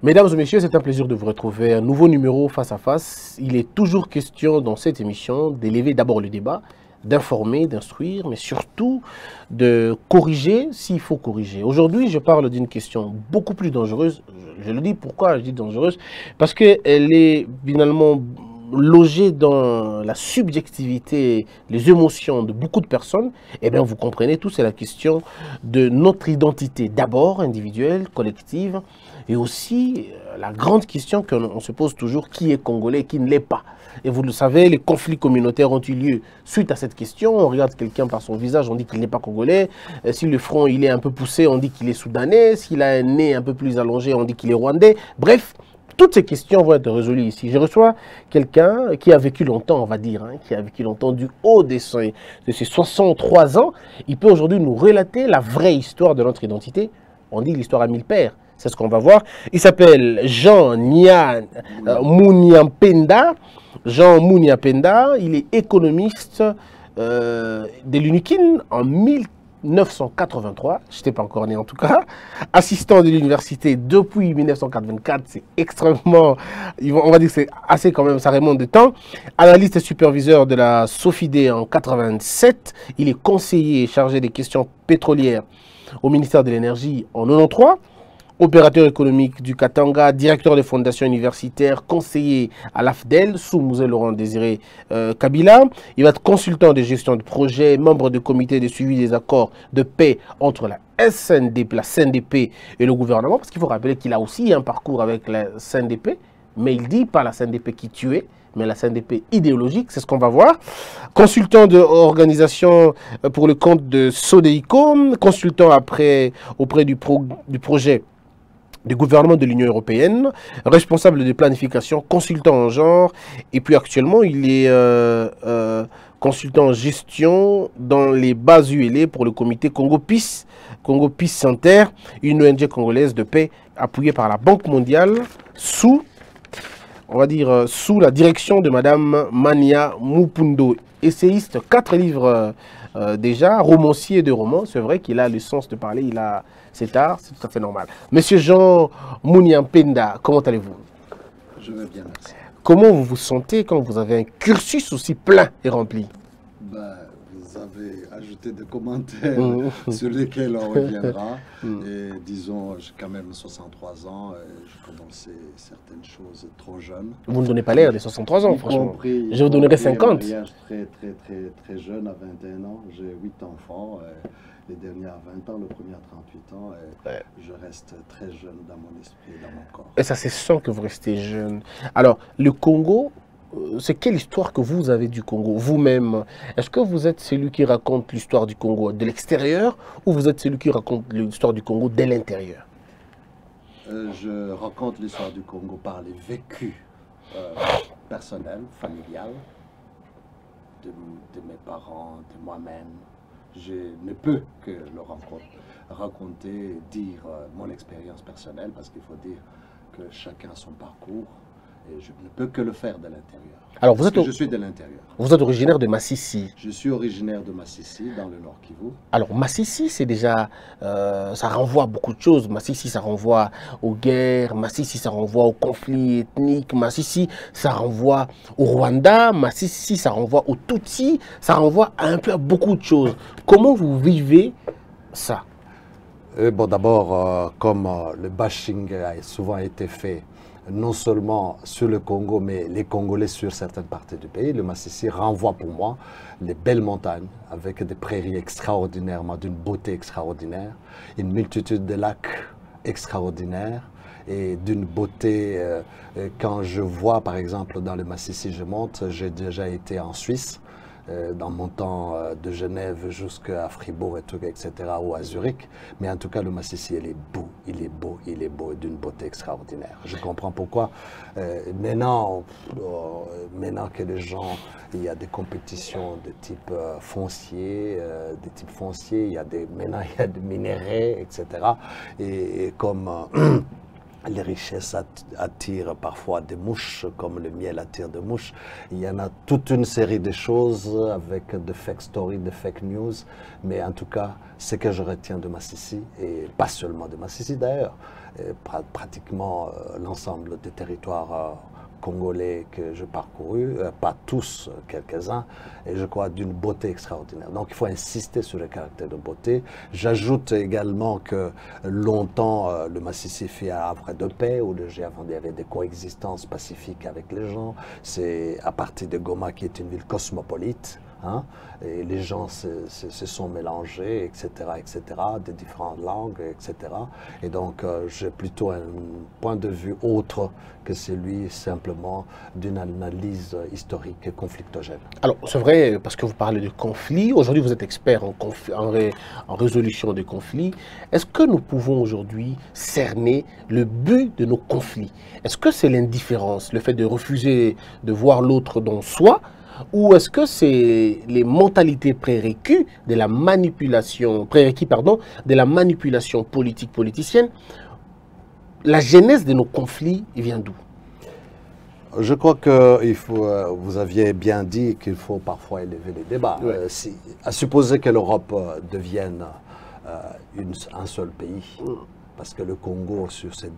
Mesdames et messieurs, c'est un plaisir de vous retrouver. Un nouveau numéro face à face. Il est toujours question dans cette émission d'élever d'abord le débat, d'informer, d'instruire, mais surtout de corriger s'il faut corriger. Aujourd'hui, je parle d'une question beaucoup plus dangereuse. Je le dis pourquoi je dis dangereuse, parce qu'elle est finalement logée dans la subjectivité, les émotions de beaucoup de personnes. Eh bien, vous comprenez tout, c'est la question de notre identité, d'abord individuelle, collective, et aussi la grande question qu'on se pose toujours, qui est congolais, qui ne l'est pas. Et vous le savez, les conflits communautaires ont eu lieu suite à cette question. On regarde quelqu'un par son visage, on dit qu'il n'est pas congolais. Si le front il est un peu poussé, on dit qu'il est soudanais. S'il a un nez un peu plus allongé, on dit qu'il est rwandais. Bref, toutes ces questions vont être résolues ici. Je reçois quelqu'un qui a vécu longtemps, on va dire, qui a vécu longtemps du haut de ses 63 ans. Il peut aujourd'hui nous relater la vraie histoire de notre identité. On dit l'histoire à mille pères. C'est ce qu'on va voir. Il s'appelle Jean Muniampenda. Jean Muniampenda, il est économiste de l'UNIKIN en 1983. Je n'étais pas encore né en tout cas. Assistant de l'université depuis 1984, c'est extrêmement, on va dire que c'est assez quand même, ça remonte de temps. Analyste et superviseur de la SOFIDE en 87. Il est conseiller chargé des questions pétrolières au ministère de l'Énergie en 93. Opérateur économique du Katanga, directeur de fondation universitaire, conseiller à l'AFDEL, sous Mouzé Laurent Désiré Kabila. Il va être consultant de gestion de projet, membre du comité de suivi des accords de paix entre la SNDP, la CNDP et le gouvernement, parce qu'il faut rappeler qu'il a aussi un parcours avec la CNDP, mais il dit pas la CNDP qui tuait, mais la CNDP idéologique, c'est ce qu'on va voir. Consultant de organisation pour le compte de Sodeïco, consultant auprès du projet du gouvernement de l'Union européenne, responsable de planification, consultant en genre, et puis actuellement il est consultant en gestion dans les bases ULA pour le comité Congo Peace Center, une ONG congolaise de paix appuyée par la Banque mondiale sous, on va dire, sous la direction de Madame Mania Mupundo, essayiste, 4 livres déjà, romancier de romans. C'est vrai qu'il a le sens de parler, il a cet art, c'est tout à fait normal. Monsieur Jean Muniampenda, comment allez-vous? Je vais bien, merci. Comment vous vous sentez quand vous avez un cursus aussi plein et rempli? Vous avez ajouté des commentaires sur lesquels on reviendra. Et disons, j'ai quand même 63 ans, et je commençais certaines choses trop jeune. Vous ne donnez pas l'air des 63 ans, franchement. Je vous donnerais 50. Un mariage très jeune, à 21 ans. J'ai 8 enfants. Les derniers à 20 ans, le premier à 38 ans. Et je reste très jeune dans mon esprit et dans mon corps. Et ça, c'est sans que vous restez jeune. Alors, le Congo, c'est quelle histoire que vous avez du Congo, vous-même? Est-ce que vous êtes celui qui raconte l'histoire du Congo de l'extérieur ou vous êtes celui qui raconte l'histoire du Congo de l'intérieur? Je raconte l'histoire du Congo par les vécus personnels, familiales, de mes parents, de moi-même. Je ne peux que le raconter, dire mon expérience personnelle, parce qu'il faut dire que chacun a son parcours. Et je ne peux que le faire de l'intérieur. Alors, je suis de l'intérieur. Vous êtes originaire de Massissi. Je suis originaire de Massissi, dans le Nord Kivu. Alors, Massissi, c'est déjà... ça renvoie à beaucoup de choses. Massissi, ça renvoie aux guerres. Massissi, ça renvoie aux conflits ethniques. Massissi, ça renvoie au Rwanda. Massissi, ça renvoie aux Tutsis. Ça renvoie un peu à beaucoup de choses. Comment vous vivez ça? Bon, d'abord, comme le bashing a souvent été fait, non seulement sur le Congo, mais les Congolais sur certaines parties du pays. Le Massissi renvoie pour moi les belles montagnes avec des prairies extraordinairement, d'une beauté extraordinaire, une multitude de lacs extraordinaires et d'une beauté. Quand je vois, par exemple, dans le Massissi, je monte, j'ai déjà été en Suisse, dans mon temps de Genève jusqu'à Fribourg, et tout, etc., ou à Zurich. Mais en tout cas, le Massissi, il est beau, il est beau, il est beau, d'une beauté extraordinaire. Je comprends pourquoi. Maintenant que les gens, il y a des compétitions de type foncier, maintenant il y a des minéraux, etc. Et comme les richesses attirent parfois des mouches, comme le miel attire des mouches. Il y en a toute une série de choses avec de fake stories, de fake news. Mais en tout cas, ce que je retiens de Massissi, et pas seulement de Massissi d'ailleurs, pratiquement l'ensemble des territoires congolais que j'ai parcourus, pas tous, quelques-uns, et je crois d'une beauté extraordinaire. Donc il faut insister sur le caractère de beauté. J'ajoute également que longtemps, le Massissi fut un havre de paix, où il y avait des coexistences pacifiques avec les gens. C'est à partir de Goma, qui est une ville cosmopolite, hein, et les gens se sont mélangés, etc., de différentes langues, etc. Et donc, j'ai plutôt un point de vue autre que celui simplement d'une analyse historique et conflictogène. Alors, c'est vrai, parce que vous parlez de conflits. Aujourd'hui, vous êtes expert en résolution des conflits. Est-ce que nous pouvons aujourd'hui cerner le but de nos conflits? Est-ce que c'est l'indifférence, le fait de refuser de voir l'autre dans soi? Ou est-ce que c'est les mentalités prérequis de la manipulation, de la manipulation politique politicienne? La genèse de nos conflits vient d'où? Je crois que vous aviez bien dit qu'il faut parfois élever les débats. Ouais. À supposer que l'Europe devienne un seul pays, parce que le Congo, sur ses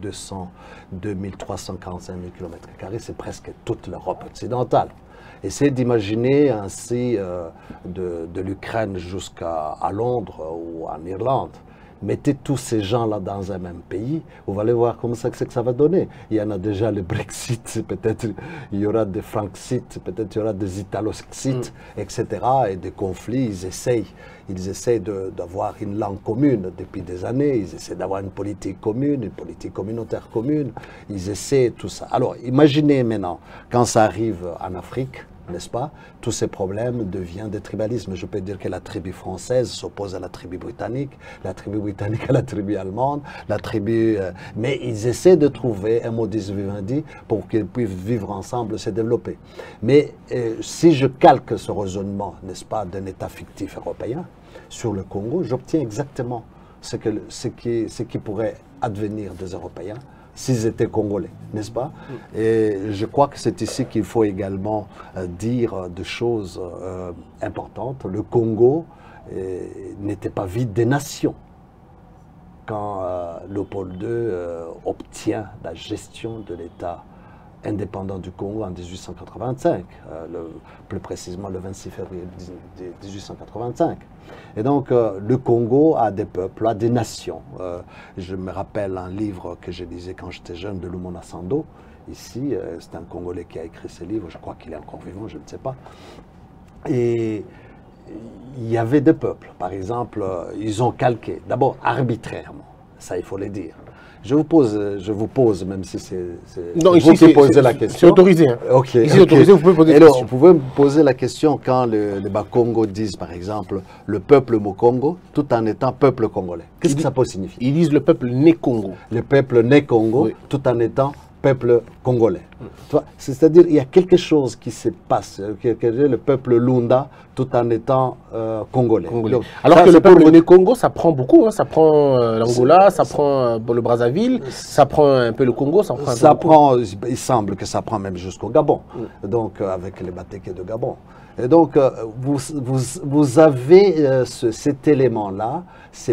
2345 000 km², c'est presque toute l'Europe occidentale. Essayez d'imaginer ainsi de l'Ukraine jusqu'à Londres ou en Irlande. Mettez tous ces gens-là dans un même pays, vous allez voir comment ça, que ça va donner. Il y en a déjà le Brexit, peut-être il y aura des Franxites, peut-être il y aura des Italoxites, etc. Et des conflits, ils essayent d'avoir une langue commune depuis des années, ils essaient d'avoir une politique commune, une politique communautaire commune, ils essaient tout ça. Alors imaginez maintenant, quand ça arrive en Afrique, n'est-ce pas? Tous ces problèmes deviennent des tribalismes. Je peux dire que la tribu française s'oppose à la tribu britannique à la tribu allemande, mais ils essaient de trouver un modus vivendi pour qu'ils puissent vivre ensemble, se développer. Mais si je calque ce raisonnement, n'est-ce pas, d'un État fictif européen sur le Congo, j'obtiens exactement ce qui pourrait advenir des Européens s'ils étaient congolais, n'est-ce pas? Et je crois que c'est ici qu'il faut également dire des choses importantes. Le Congo n'était pas vide des nations quand Léopold II obtient la gestion de l'État indépendant du Congo en 1885, plus précisément le 26 février 1885. Et donc, le Congo a des peuples, a des nations. Je me rappelle un livre que je lisais quand j'étais jeune de Lumona Sando. Ici, c'est un Congolais qui a écrit ce livre, je crois qu'il est encore vivant, je ne sais pas. Et il y avait des peuples, par exemple, ils ont calqué, d'abord arbitrairement, ça il faut le dire. Je vous pose, même si c'est non, vous qui posez la question. C'est autorisé. Hein. Ok. Ici, autorisé, vous pouvez poser la question. Vous pouvez me poser la question quand les Bakongo disent, par exemple, le peuple Mokongo, tout en étant peuple congolais. Qu'est-ce que ça peut signifier? Ils disent le peuple né Congo. Le peuple né Congo, oui, tout en étant peuple congolais. C'est-à-dire il y a quelque chose qui se passe, le peuple Lunda, tout en étant congolais. Donc, alors ça, que le peuple né Congo, ça prend beaucoup, hein, ça prend l'Angola, ça prend le Brazzaville, ça prend un peu le Congo, ça prend il semble que ça prend même jusqu'au Gabon, donc avec les Batékés de Gabon. Et donc vous avez cet élément-là,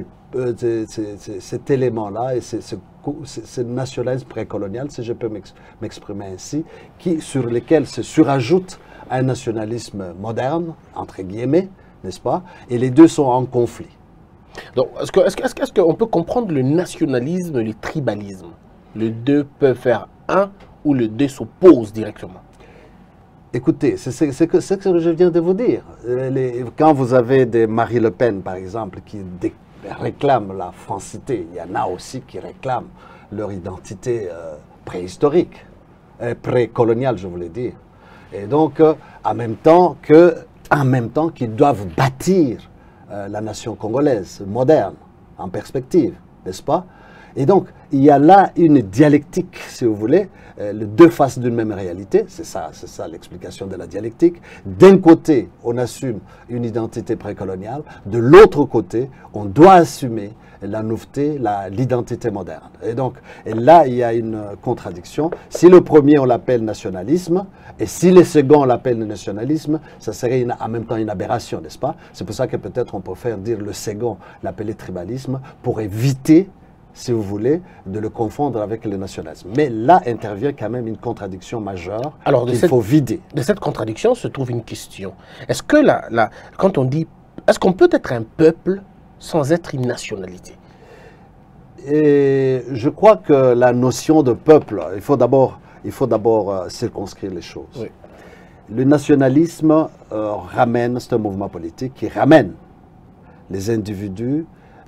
cet élément-là et ce nationalisme précolonial, si je peux m'exprimer ainsi, sur lequel se surajoute un nationalisme moderne, entre guillemets, n'est-ce pas? Et les deux sont en conflit. Donc, est-ce qu'on peut comprendre le nationalisme et le tribalisme? Les deux peuvent faire un ou les deux s'opposent directement? Écoutez, c'est ce que je viens de vous dire. Quand vous avez des Marie Le Pen, par exemple, qui réclament la francité, il y en a aussi qui réclament leur identité préhistorique, précoloniale, je voulais dire. Et donc, en même temps qu'ils doivent bâtir la nation congolaise moderne, en perspective, n'est-ce pas? Et donc, il y a là une dialectique, si vous voulez, les deux faces d'une même réalité. C'est ça l'explication de la dialectique. D'un côté, on assume une identité précoloniale. De l'autre côté, on doit assumer la nouveauté, l'identité moderne. Et donc, là, il y a une contradiction. Si le premier, on l'appelle nationalisme, et si le second, on l'appelle nationalisme, ça serait en même temps une aberration, n'est-ce pas? C'est pour ça que peut-être on préfère dire le second, l'appeler tribalisme, pour éviter, si vous voulez, de le confondre avec le nationalisme. Mais là intervient quand même une contradiction majeure qu'il faut vider. De cette contradiction se trouve une question. Est-ce que quand on dit, est-ce qu'on peut être un peuple sans être une nationalité? Et je crois que la notion de peuple, il faut d'abord circonscrire les choses. Oui. Le nationalisme c'est un mouvement politique qui ramène les individus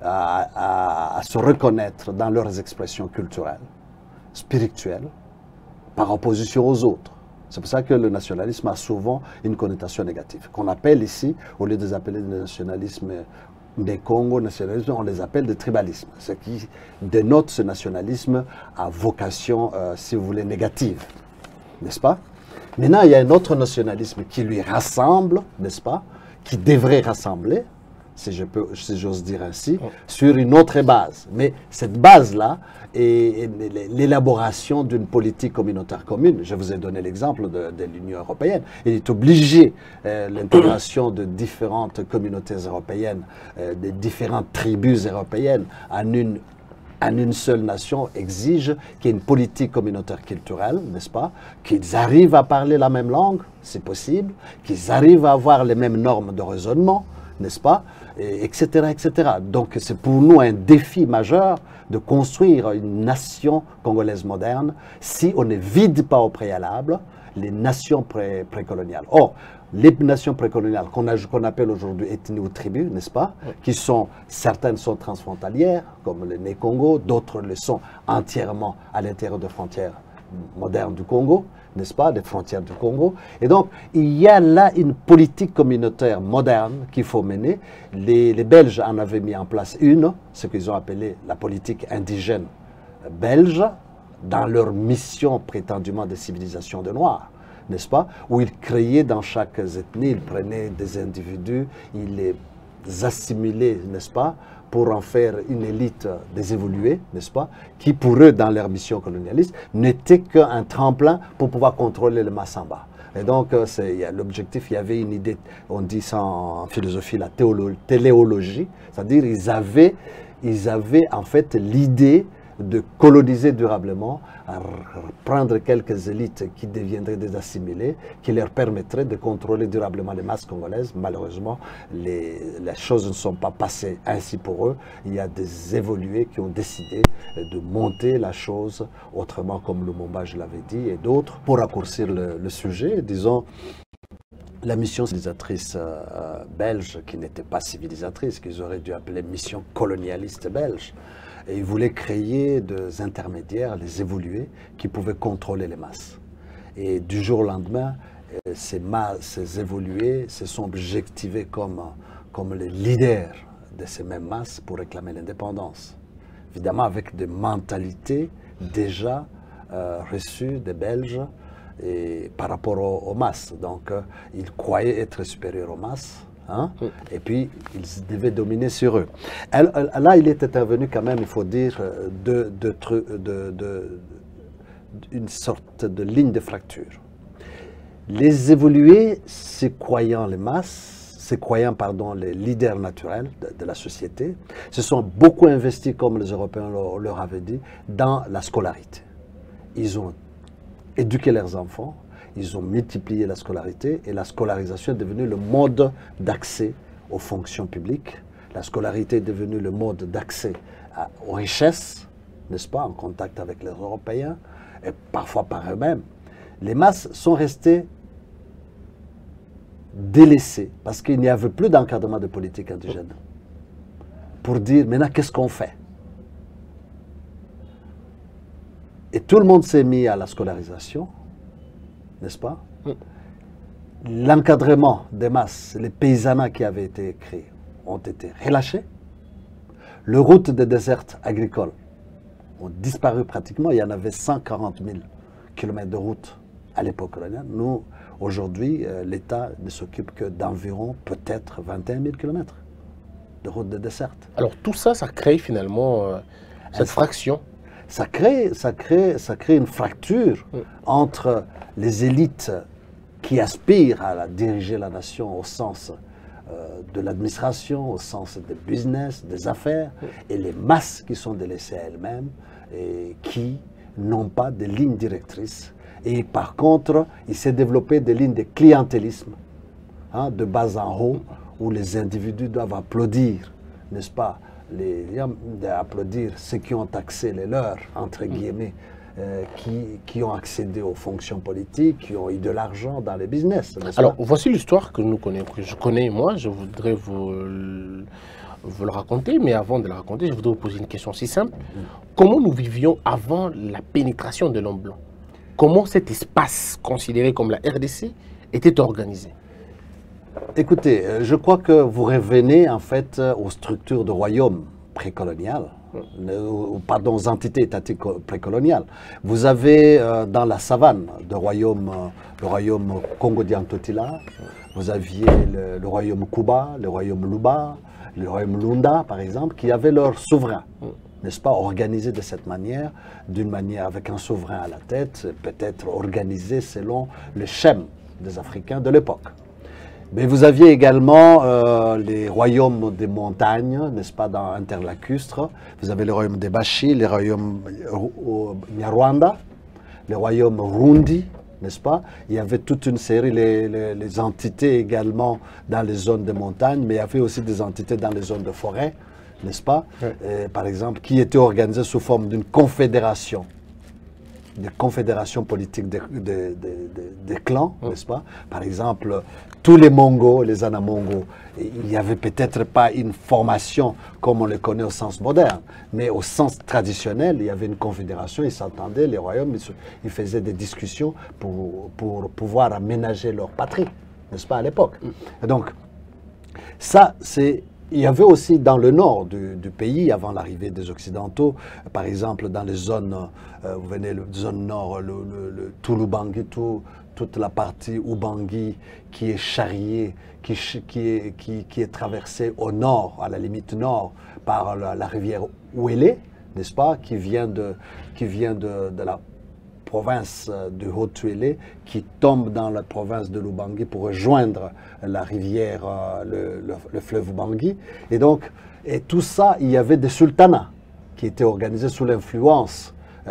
à se reconnaître dans leurs expressions culturelles, spirituelles, par opposition aux autres. C'est pour ça que le nationalisme a souvent une connotation négative, qu'on appelle ici, au lieu de les appeler le nationalisme des Congo, nationalisme, on les appelle de tribalisme, ce qui dénote ce nationalisme à vocation, si vous voulez, négative, n'est-ce pas? Maintenant, il y a un autre nationalisme qui lui rassemble, n'est-ce pas? Qui devrait rassembler, si j'ose dire ainsi, sur une autre base. Mais cette base-là est l'élaboration d'une politique communautaire commune. Je vous ai donné l'exemple de l'Union européenne. Il est obligé, l'intégration de différentes communautés européennes, de différentes tribus européennes en une seule nation exige qu'il y ait une politique communautaire culturelle, n'est-ce pas? Qu'ils arrivent à parler la même langue, c'est possible, qu'ils arrivent à avoir les mêmes normes de raisonnement, n'est-ce pas? Etc., etc. Donc c'est pour nous un défi majeur de construire une nation congolaise moderne si on ne vide pas au préalable les nations précoloniales. Or, les nations précoloniales qu'on appelle aujourd'hui ethnies ou tribus, n'est-ce pas, certaines sont transfrontalières, comme le Né-Congo, d'autres le sont entièrement à l'intérieur des frontières modernes du Congo, n'est-ce pas, des frontières du Congo. Et donc, il y a là une politique communautaire moderne qu'il faut mener. Les Belges en avaient mis en place ce qu'ils ont appelé la politique indigène belge, dans leur mission prétendument de civilisation de Noirs, n'est-ce pas, où ils créaient dans chaque ethnie, ils prenaient des individus, ils les assimilaient, n'est-ce pas, pour en faire une élite des évolués, n'est-ce pas, qui pour eux, dans leur mission colonialiste, n'était qu'un tremplin pour pouvoir contrôler le Massamba. Et donc, l'objectif, il y avait une idée, on dit ça en philosophie, la téléologie, c'est-à-dire ils avaient en fait l'idée de coloniser durablement, à prendre quelques élites qui deviendraient des assimilés, qui leur permettraient de contrôler durablement les masses congolaises. Malheureusement, les choses ne sont pas passées ainsi pour eux. Il y a des évolués qui ont décidé de monter la chose autrement, comme Lumumba, je l'avais dit, et d'autres. Pour raccourcir le sujet, disons, la mission civilisatrice belge, qui n'était pas civilisatrice, qu'ils auraient dû appeler mission colonialiste belge, et ils voulaient créer des intermédiaires, les évolués, qui pouvaient contrôler les masses. Et du jour au lendemain, ces évolués se sont objectivés comme les leaders de ces mêmes masses pour réclamer l'indépendance. Évidemment, avec des mentalités déjà reçues des Belges et par rapport aux masses. Donc, ils croyaient être supérieurs aux masses. Hein? Et puis, ils devaient dominer sur eux. Là, il est intervenu quand même, il faut dire, une sorte de ligne de fracture. Les évolués, se croyant les masses, les leaders naturels de la société, se sont beaucoup investis, comme les Européens leur avaient dit, dans la scolarité. Ils ont éduqué leurs enfants, ils ont multiplié la scolarité et la scolarisation est devenue le mode d'accès aux fonctions publiques. La scolarité est devenue le mode d'accès aux richesses, n'est-ce pas, en contact avec les Européens et parfois par eux-mêmes. Les masses sont restées délaissées parce qu'il n'y avait plus d'encadrement de politique indigène. Pour dire maintenant qu'est-ce qu'on fait? Et tout le monde s'est mis à la scolarisation, n'est-ce pas? L'encadrement des masses, les paysanats qui avaient été créés ont été relâchés. Les routes des déserts agricoles ont disparu pratiquement. Il y en avait 140 000 kilomètres de route à l'époque coloniale. Nous, aujourd'hui, l'État ne s'occupe que d'environ peut-être 21 000 kilomètres de route de desserte. Alors tout ça, ça crée finalement cette fraction. Ça crée une fracture entre les élites qui aspirent à diriger la nation au sens de l'administration, au sens des business, des affaires, et les masses qui sont délaissées à elles-mêmes et qui n'ont pas de ligne directrice. Et par contre, il s'est développé des lignes de clientélisme, hein, de bas en haut, où les individus doivent applaudir, n'est-ce pas, applaudir ceux qui ont accès les leurs, entre guillemets, qui ont accédé aux fonctions politiques, qui ont eu de l'argent dans les business. Alors, voici l'histoire que je connais moi, je voudrais vous le raconter, mais avant de la raconter, je voudrais vous poser une question si simple. Comment nous vivions avant la pénétration de l'homme blanc? Comment cet espace considéré comme la RDC était organisé? Écoutez, je crois que vous revenez en fait aux structures de royaumes précoloniales, pardon, aux entités étatiques précoloniales. Vous avez dans la savane le royaume Congo-Diantotila, vous aviez le royaume Kuba, le royaume Luba, le royaume Lunda par exemple, qui avaient leurs souverains, n'est-ce pas, organisés de cette manière, d'une manière avec un souverain à la tête, peut-être organisé selon le schème des Africains de l'époque. Mais vous aviez également les royaumes des montagnes, n'est-ce pas, dans interlacustres. Vous avez le royaume des Bashi, les royaumes Nyarwanda, le royaume Rundi, n'est-ce pas. Il y avait toute une série, les entités également dans les zones de montagne, mais il y avait aussi des entités dans les zones de forêt, n'est-ce pas, par exemple, qui étaient organisées sous forme d'une confédération. Des confédérations politiques des clans, n'est-ce pas? Par exemple, tous les Mongos, les Anamongos, il n'y avait peut-être pas une formation comme on le connaît au sens moderne, mais au sens traditionnel, il y avait une confédération, ils s'entendaient, les royaumes, ils faisaient des discussions pour pouvoir aménager leur patrie, n'est-ce pas, à l'époque? Donc, ça, c'est... Il y avait aussi dans le nord du pays, avant l'arrivée des Occidentaux, par exemple dans les zones, vous venez de zone nord, tout l'Ubangi, toute la partie Ubangi qui est charriée, qui est traversée au nord, à la limite nord, par la rivière Ouélé, n'est-ce pas, qui vient de la province du Haut-Tuélé, qui tombe dans la province de l'Ubangi pour rejoindre la rivière, le fleuve Ubangi. Et donc, et tout ça, il y avait des sultanats qui étaient organisés sous l'influence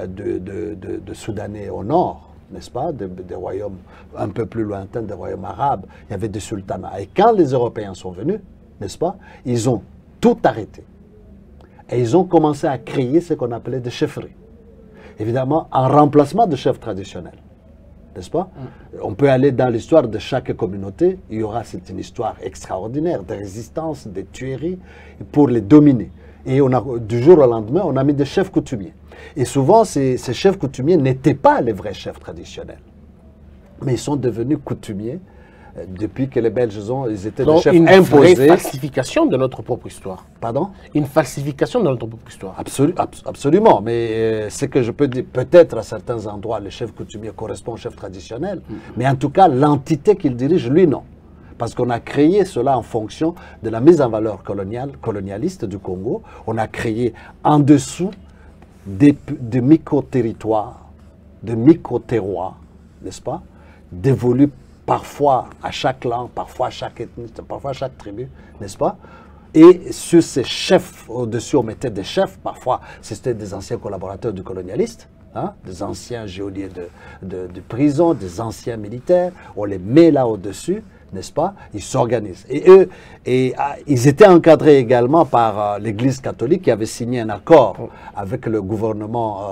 de Soudanais au nord, n'est-ce pas, des royaumes un peu plus lointains, des royaumes arabes. Il y avait des sultanats. Et quand les Européens sont venus, n'est-ce pas, ils ont tout arrêté. Et ils ont commencé à créer ce qu'on appelait des chefferies. Évidemment, en remplacement de chefs traditionnels, n'est-ce pas? On peut aller dans l'histoire de chaque communauté, il y aura, c'est une histoire extraordinaire, de résistance, de tueries, pour les dominer. Et du jour au lendemain, on a mis des chefs coutumiers. Et souvent, ces chefs coutumiers n'étaient pas les vrais chefs traditionnels, mais ils sont devenus coutumiers depuis que les Belges ils étaient des chefs imposés. Une falsification de notre propre histoire. Pardon? Une falsification de notre propre histoire. Absolument, mais ce que je peux dire, peut-être à certains endroits, le chef coutumier correspond au chef traditionnel, mais en tout cas, l'entité qu'il dirige, lui, non. Parce qu'on a créé cela en fonction de la mise en valeur colonialiste du Congo. On a créé en dessous des micro-territoires, de micro-terroirs, n'est-ce pas, dévolus parfois à chaque clan, parfois à chaque ethnie, parfois à chaque tribu, n'est-ce pas? Et sur ces chefs, au-dessus, on mettait des chefs, parfois c'était des anciens collaborateurs du colonialiste, hein, des anciens geôliers de prison, des anciens militaires, on les met là au-dessus, n'est-ce pas? Ils s'organisent. Et eux, ils étaient encadrés également par l'Église catholique qui avait signé un accord avec le gouvernement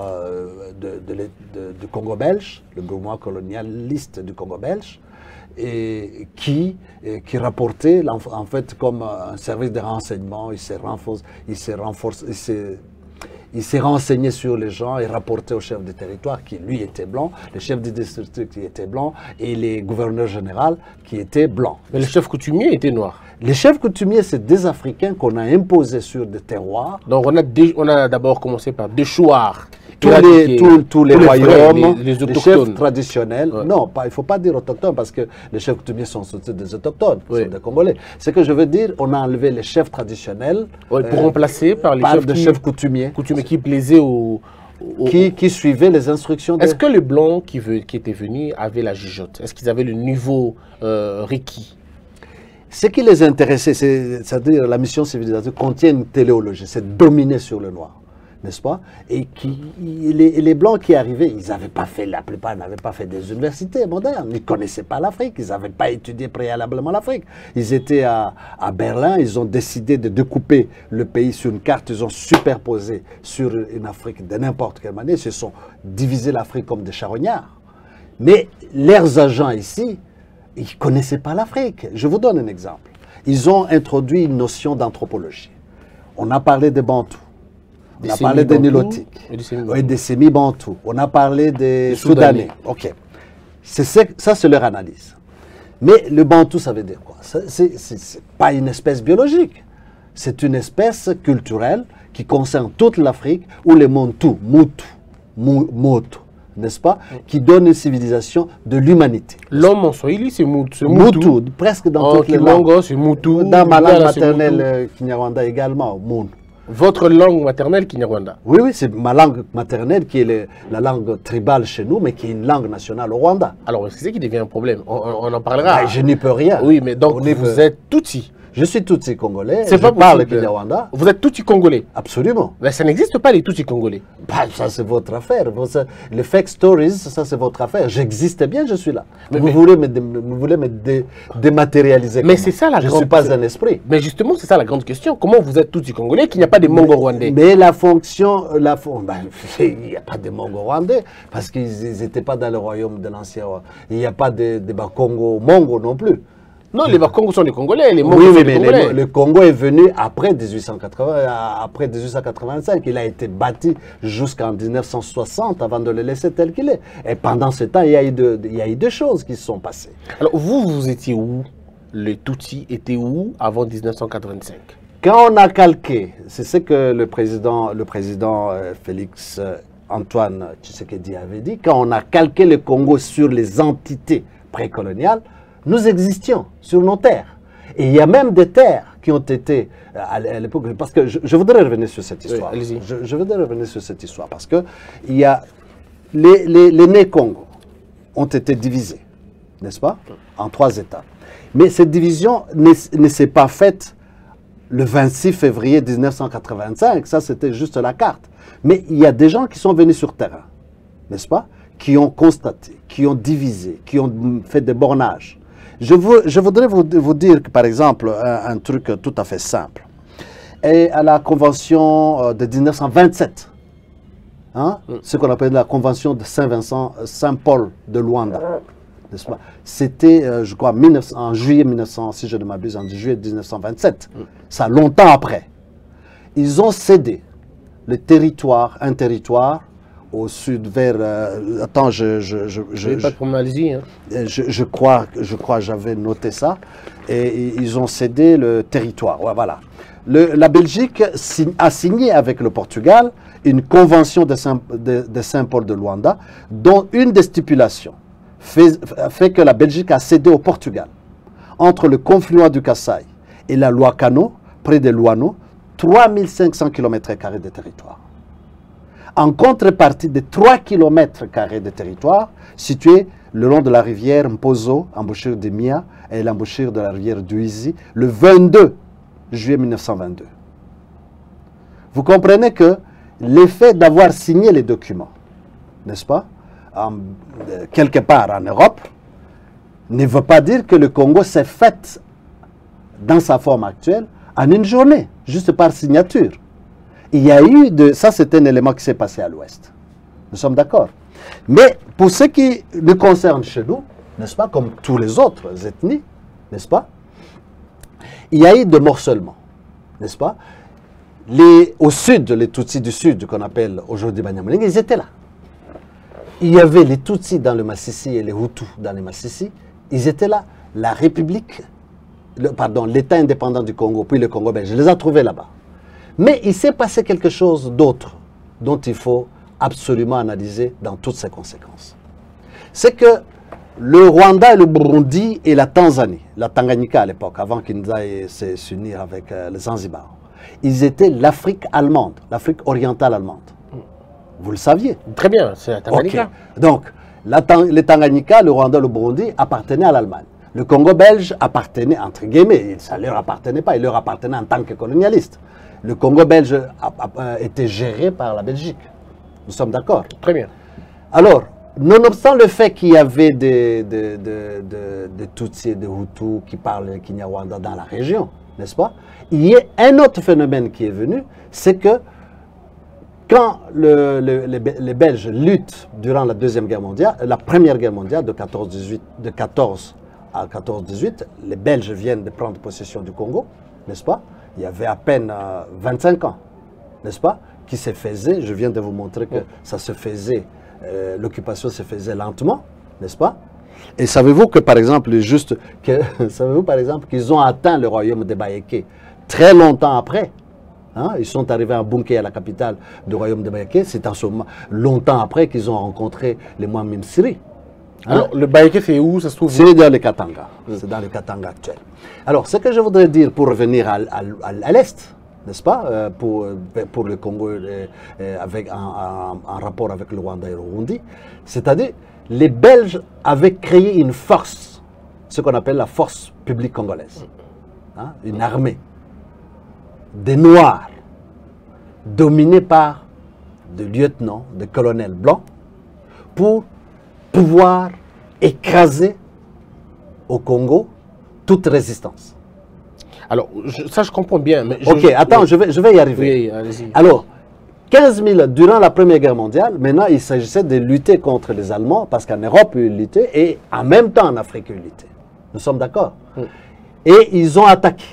du Congo belge, le gouvernement colonialiste du Congo belge, et qui rapportait en fait comme un service de renseignement. Il s'est renseigné sur les gens et rapporté au chef du territoire qui, lui, était blanc, le chef du district qui était blanc et les gouverneurs généraux qui étaient blancs. Mais le chef coutumier était noir. Les chefs coutumiers, c'est des Africains qu'on a imposés sur des terroirs. Donc on a d'abord commencé par déchoir. Tous les royaumes, les les autochtones. chefs traditionnels, non, il ne faut pas dire autochtones parce que les chefs coutumiers sont des autochtones, Oui. sont des Congolais. Ce que je veux dire, on a enlevé les chefs traditionnels Ouais, pour remplacer par les chefs coutumiers coutumiers qui plaisaient qui suivaient les instructions Est-ce que les Blancs qui étaient venus avaient la jugeote? Est-ce qu'ils avaient le niveau requis? Ce qui les intéressait, c'est-à-dire la mission civilisatrice contient une téléologie, c'est dominer sur le noir, n'est-ce pas? Et les Blancs qui arrivaient, ils n'avaient pas fait, la plupart n'avaient pas fait des universités modernes, ils ne connaissaient pas l'Afrique, ils n'avaient pas étudié préalablement l'Afrique. Ils étaient à Berlin, ils ont décidé de découper le pays sur une carte, ils ont superposé sur une Afrique de n'importe quelle manière, ils se sont divisé l'Afrique comme des charognards. Mais leurs agents ici, ils ne connaissaient pas l'Afrique. Je vous donne un exemple. Ils ont introduit une notion d'anthropologie. On a parlé des Bantous. On a parlé des Nilotiques. Oui, des Sémi-Bantous. On a parlé des Soudanais. OK. Ça, c'est leur analyse. Mais le Bantou, ça veut dire quoi? Ce n'est pas une espèce biologique. C'est une espèce culturelle qui concerne toute l'Afrique où les Montou, Motu, n'est-ce pas, qui donne une civilisation de l'humanité. L'homme en Swahili, c'est Mutu. Mutu, presque dans toutes les langues. c'est Mutu. Dans ma langue maternelle, Kinyarwanda également, Moun. Votre langue maternelle, Kinyarwanda? Oui, oui, c'est ma langue maternelle qui est la langue tribale chez nous, mais qui est une langue nationale au Rwanda. Alors, c'est ça qui devient un problème. On en parlera. Ben, je n'y peux rien. Oui, mais donc vous êtes Tutsi. Je suis Tutsi congolais, Je parle Kinyarwanda. Vous êtes Tutsi congolais? Absolument. Mais ça n'existe pas, les Tutsi congolais. Bah, ça, c'est votre affaire. Les fake stories, ça, c'est votre affaire. J'existe bien, je suis là. Vous voulez me dématérialiser. Mais c'est ça la grande... Je ne suis pas un esprit. Mais justement, c'est ça la grande question. Comment vous êtes Tutsi congolais qu'il n'y a pas de Mongo-Rwandais? Mais la fonction... il n'y a pas de Mongo-Rwandais parce qu'ils n'étaient pas dans le royaume de l'ancien roi. Il n'y a pas de Congo-Mongo non plus. Non, les Bakongos sont des Congolais, les Mongo oui, sont des mais Congolais. Le Congo est venu après 1880, après 1885. Il a été bâti jusqu'en 1960 avant de le laisser tel qu'il est. Et pendant ce temps, il y a eu deux choses qui se sont passées. Alors, vous étiez où? Les Tutsis étaient où avant 1985? Quand on a calqué, c'est ce que le président Félix Antoine Tshisekedi avait dit, quand on a calqué le Congo sur les entités précoloniales, nous existions sur nos terres. Et il y a même des terres qui ont été, à l'époque, parce que je voudrais revenir sur cette histoire. Oui, je voudrais revenir sur cette histoire, parce que il y a les Né-Congo ont été divisés, n'est-ce pas, en 3 États. Mais cette division ne s'est pas faite le 26 février 1985, ça c'était juste la carte. Mais il y a des gens qui sont venus sur terrain, n'est-ce pas, qui ont constaté, qui ont divisé, qui ont fait des bornages. Je voudrais vous dire, que, par exemple, un truc tout à fait simple. Et à la convention de 1927, hein, ce qu'on appelle la convention de Saint-Vincent, Saint-Paul de Luanda, n'est-ce pas? C'était, je crois, en juillet 1900, si je ne m'abuse, en juillet 1927. Ça, longtemps après. Ils ont cédé un territoire, au sud vers... attends, pas de problème, hein. Je crois, j'avais noté ça. Et ils ont cédé le territoire. Ouais, voilà. La Belgique a signé avec le Portugal une convention de Saint-Paul de Luanda, dont une des stipulations fait que la Belgique a cédé au Portugal. Entre le confluent du Kassai et la Luakano, près de Luano, 3500 km² de territoire. En contrepartie de 3 km² de territoire situés le long de la rivière Mpozo, embouchure de Mia, et l'embouchure de la rivière Duizi, le 22 juillet 1922. Vous comprenez que l'effet d'avoir signé les documents, n'est-ce pas, quelque part en Europe, ne veut pas dire que le Congo s'est fait dans sa forme actuelle en une journée, juste par signature. Il y a eu ça, c'est un élément qui s'est passé à l'Ouest. Nous sommes d'accord. Mais pour ce qui nous concerne chez nous, n'est-ce pas, comme tous les autres ethnies, n'est-ce pas, il y a eu de morcellement, n'est-ce pas. au sud, les Tutsis du sud, qu'on appelle aujourd'hui Banyamulenge, ils étaient là. Il y avait les Tutsis dans le Massissi et les Hutus dans le Massissi. Ils étaient là. La République, l'État indépendant du Congo, puis le Congo belge, je les ai trouvés là-bas. Mais il s'est passé quelque chose d'autre dont il faut absolument analyser dans toutes ses conséquences. C'est que le Rwanda et le Burundi et la Tanzanie, la Tanganyika à l'époque, avant qu'ils nous aillent s'unir avec les Zanzibar, ils étaient l'Afrique allemande, l'Afrique orientale allemande. Vous le saviez? Très bien, c'est la Tanganyika. Okay. Donc, les Tanganyika, le Rwanda, le Burundi appartenaient à l'Allemagne. Le Congo belge appartenait, entre guillemets, ça ne leur appartenait pas, il leur appartenait en tant que colonialiste. Le Congo belge était géré par la Belgique. Nous sommes d'accord? Très bien. Alors, nonobstant le fait qu'il y avait des Tutsis et des Hutus qui parlent Kinyarwanda dans la région, n'est-ce pas? Il y a un autre phénomène qui est venu, c'est que quand les Belges luttent durant la Deuxième Guerre mondiale, la Première Guerre mondiale de 14 à 14-18, les Belges viennent de prendre possession du Congo, n'est-ce pas? Il y avait à peine 25 ans, n'est-ce pas? Qui se faisait, je viens de vous montrer que ça se faisait, l'occupation se faisait lentement, n'est-ce pas? Et savez-vous que par exemple, savez-vous par exemple qu'ils ont atteint le royaume de Baéké très longtemps après? Hein? Ils sont arrivés à Bunké, à la capitale du royaume de Baéké, c'est en ce moment, longtemps après qu'ils ont rencontré les Mohamed Siri. Hein? Alors, le Baéké, c'est où? Ça se trouve? C'est dans le Katanga. C'est dans le Katanga actuel. Alors, ce que je voudrais dire pour revenir à l'Est, n'est-ce pas, pour le Congo, avec un rapport avec le Rwanda et le Burundi, c'est-à-dire, les Belges avaient créé une force, ce qu'on appelle la force publique congolaise, hein, une armée, des Noirs, dominés par des lieutenants, des colonels blancs, pour pouvoir écraser au Congo toute résistance. Alors, ça je comprends bien. Mais ok, attends, je vais y arriver. Oui, allez-y. Alors, 15 000, durant la Première Guerre mondiale, maintenant il s'agissait de lutter contre les Allemands, parce qu'en Europe ils luttaient, et en même temps en Afrique ils luttaient. Nous sommes d'accord? Et ils ont attaqué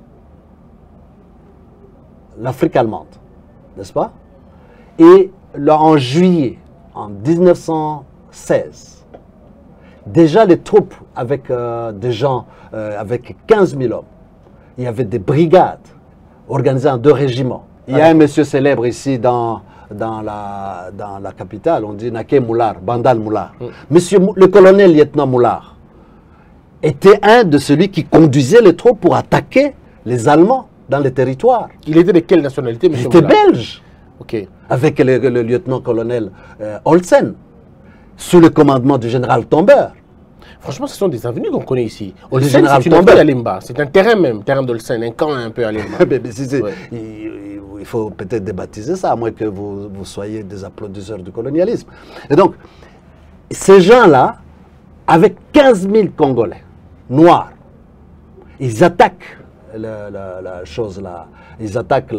l'Afrique allemande, n'est-ce pas? Et là, en juillet, en 1916, déjà les troupes avec des gens, avec 15 000 hommes, il y avait des brigades organisées en 2 régiments. Il y a un monsieur célèbre ici dans la capitale, on dit Naké Moulard, Bandal Moulard. Monsieur, le colonel lieutenant Moulard était un de celui qui conduisait les troupes pour attaquer les Allemands dans les territoires. Il était de quelle nationalité, monsieur? Il était belge. Ok. Avec le lieutenant-colonel Olsen, sous le commandement du général Tombeur. Franchement, ce sont des avenues qu'on connaît ici. Le Olsen, général c'est une Tombeur. à Limba. C'est un terrain même, terrain d'Olsen, un camp un peu à Limba. Ouais. Il faut peut-être débaptiser ça, à moins que vous soyez des applaudisseurs du colonialisme. Et donc, ces gens-là, avec 15 000 Congolais noirs, ils attaquent la chose là, ils attaquent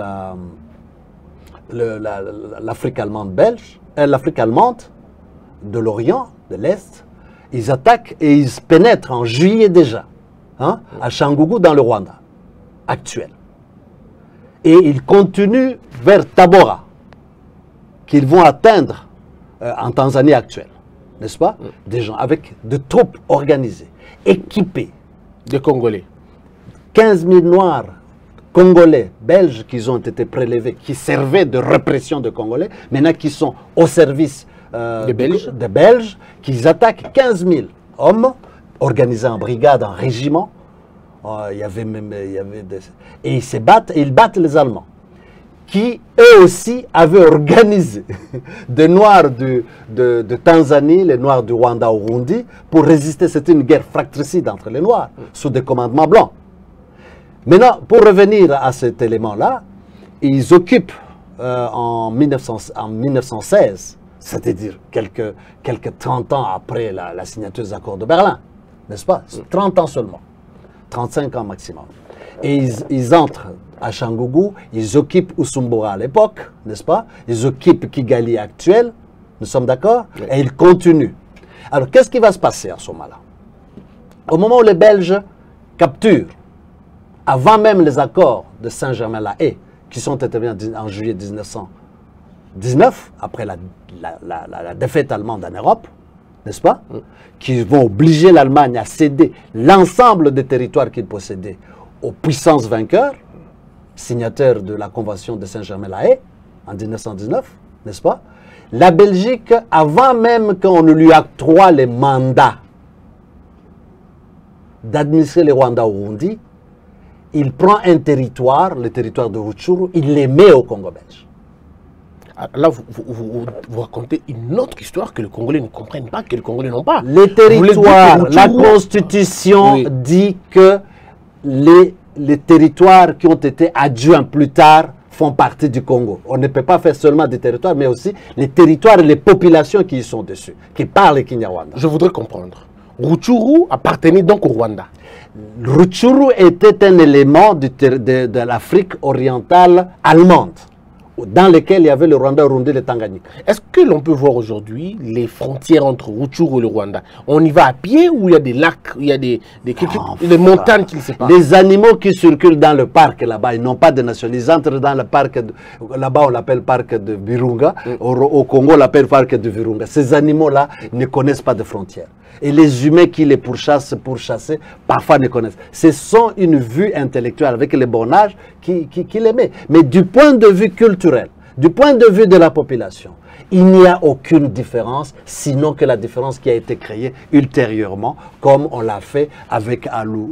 l'Afrique allemande belge, l'Afrique allemande de l'Orient, de l'Est. Ils attaquent et ils pénètrent en juillet déjà, hein, à Changougou dans le Rwanda actuel. Et ils continuent vers Tabora, qu'ils vont atteindre en Tanzanie actuelle, n'est-ce pas? Des gens avec de troupes organisées, équipées. Des Congolais. 15 000 Noirs, Congolais, Belges qui ont été prélevés, qui servaient de répression de Congolais, maintenant qui sont au service des Belges, qui attaquent 15 000 hommes, organisés en brigade, en régiment. Et ils se battent, et ils battent les Allemands, qui eux aussi avaient organisé des Noirs de Tanzanie, les Noirs du Rwanda au Burundi, pour résister. C'était une guerre fratricide entre les Noirs, sous des commandements blancs. Maintenant, pour revenir à cet élément-là, ils occupent en 1916, c'est-à-dire quelques 30 ans après la signature des accords de Berlin, n'est-ce pas? 30 ans seulement, 35 ans maximum. Et ils entrent à Changougou, ils occupent Usumbura à l'époque, n'est-ce pas? Ils occupent Kigali actuel, nous sommes d'accord? Oui. Et ils continuent. Alors, qu'est-ce qui va se passer à ce moment-là? Au moment où les Belges capturent, avant même les accords de Saint-Germain-la-Haye, qui sont intervenus en juillet 1919, après la défaite allemande en Europe, n'est-ce pas, qui vont obliger l'Allemagne à céder l'ensemble des territoires qu'il possédait aux puissances vainqueurs, signataires de la Convention de Saint-Germain-la-Haye en 1919, n'est-ce pas? La Belgique, avant même qu'on ne lui octroie les mandats d'administrer les Rwandais au Burundi, il prend un territoire, le territoire de Rutshuru, il les met au Congo belge. Là, vous racontez une autre histoire que les Congolais ne comprennent pas, que les Congolais n'ont pas. Les territoires, la Constitution dit que les territoires qui ont été adjoints plus tard font partie du Congo. On ne peut pas faire seulement des territoires, mais aussi les territoires et les populations qui y sont dessus, qui parlent le Kinyarwanda. Je voudrais comprendre. Rutshuru appartenait donc au Rwanda. Rutshuru était un élément de l'Afrique orientale allemande, dans lequel il y avait le Rwanda, le Burundi et le Tanganyika. Est-ce que l'on peut voir aujourd'hui les frontières entre Rutshuru et le Rwanda? On y va à pied ou il y a des lacs, il y a des montagnes qui le séparent? Les animaux qui circulent dans le parc là-bas, ils n'ont pas de nationalité. Ils entrent dans le parc, là-bas on l'appelle parc de Virunga, au Congo on l'appelle parc de Virunga. Ces animaux-là ne connaissent pas de frontières. Et les humains qui les pourchassent pour chasser, parfois ne connaissent. Ce sont une vue intellectuelle avec les bornages qui les met. Mais du point de vue culturel, du point de vue de la population, il n'y a aucune différence, sinon que la différence qui a été créée ultérieurement, comme on l'a fait avec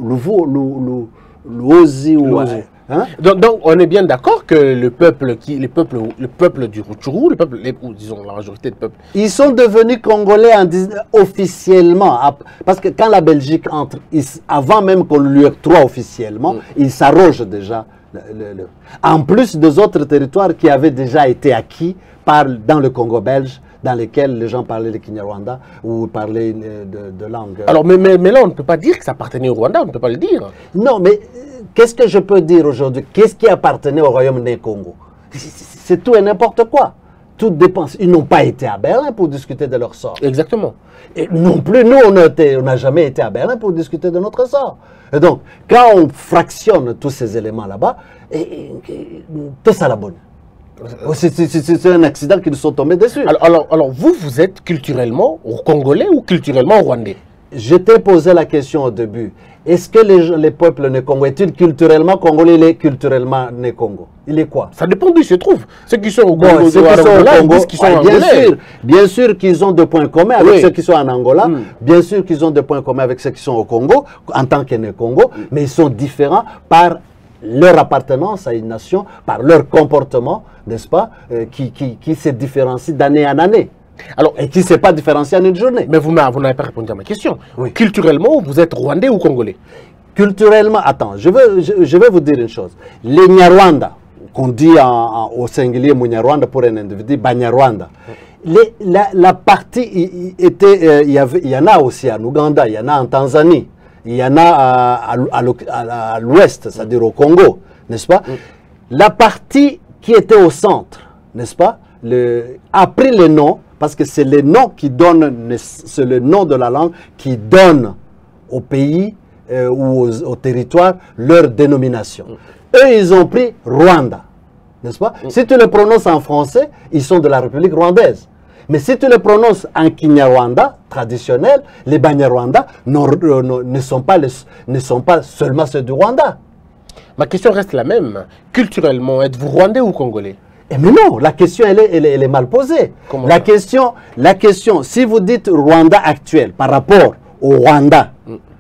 Luozi. Hein? Donc, on est bien d'accord que le peuple du Rutshuru, disons la majorité du peuple... Ils sont devenus Congolais officiellement. Parce que quand la Belgique entre, avant même qu'on lui octroie officiellement, ils s'arrogent déjà. En plus des autres territoires qui avaient déjà été acquis dans le Congo belge, dans lesquels les gens parlaient le Kinyarwanda ou parlaient de langue. Alors, mais là, on ne peut pas dire que ça appartenait au Rwanda, on ne peut pas le dire. Non, mais qu'est-ce que je peux dire aujourd'hui? Qu'est-ce qui appartenait au royaume des Congo? C'est tout et n'importe quoi. Tout dépend. Ils n'ont pas été à Berlin pour discuter de leur sort. Exactement. Et non plus, nous, on n'a jamais été à Berlin pour discuter de notre sort. Et donc, quand on fractionne tous ces éléments là-bas, tout ça la bonne. C'est un accident qui nous sont tombés dessus. Alors vous êtes culturellement congolais ou culturellement rwandais? Je t'ai posé la question au début. Est-ce que les peuples né Congo est-il culturellement congolais? Il est culturellement né Congo. Il est quoi? Ça dépend d'où ils se trouvent. Ceux qui sont au Congo, bien sûr qu'ils ont des points communs avec ceux qui sont en Angola. Bien sûr qu'ils ont des points communs avec ceux qui sont au Congo, en tant que né Congo. Mais ils sont différents par leur appartenance à une nation, par leur comportement, n'est-ce pas, qui se différencie d'année en année. Alors, et qui ne s'est pas différencié en une journée. Mais vous n'avez pas répondu à ma question. Oui. Culturellement, vous êtes rwandais ou congolais? Culturellement, attends, je vais vous dire une chose. Les Nyarwanda, qu'on dit au singulier Munyarwanda pour un individu, Banyarwanda, la partie était, il y en a aussi en Ouganda, il y en a en Tanzanie, il y en a à l'ouest, c'est-à-dire au Congo, n'est-ce pas? La partie qui était au centre, n'est-ce pas, a pris le nom, parce que c'est le nom qui donne, c'est le nom de la langue qui donne au pays ou au territoire leur dénomination. Eux, ils ont pris Rwanda, n'est-ce pas? Si tu le prononces en français, ils sont de la République rwandaise. Mais si tu le prononces en Kinyarwanda traditionnel, les Banyarwanda ne sont pas seulement ceux du Rwanda. Ma question reste la même. Culturellement, êtes-vous rwandais ou congolais? Mais non, la question, elle est mal posée. La question, si vous dites Rwanda actuel par rapport au Rwanda,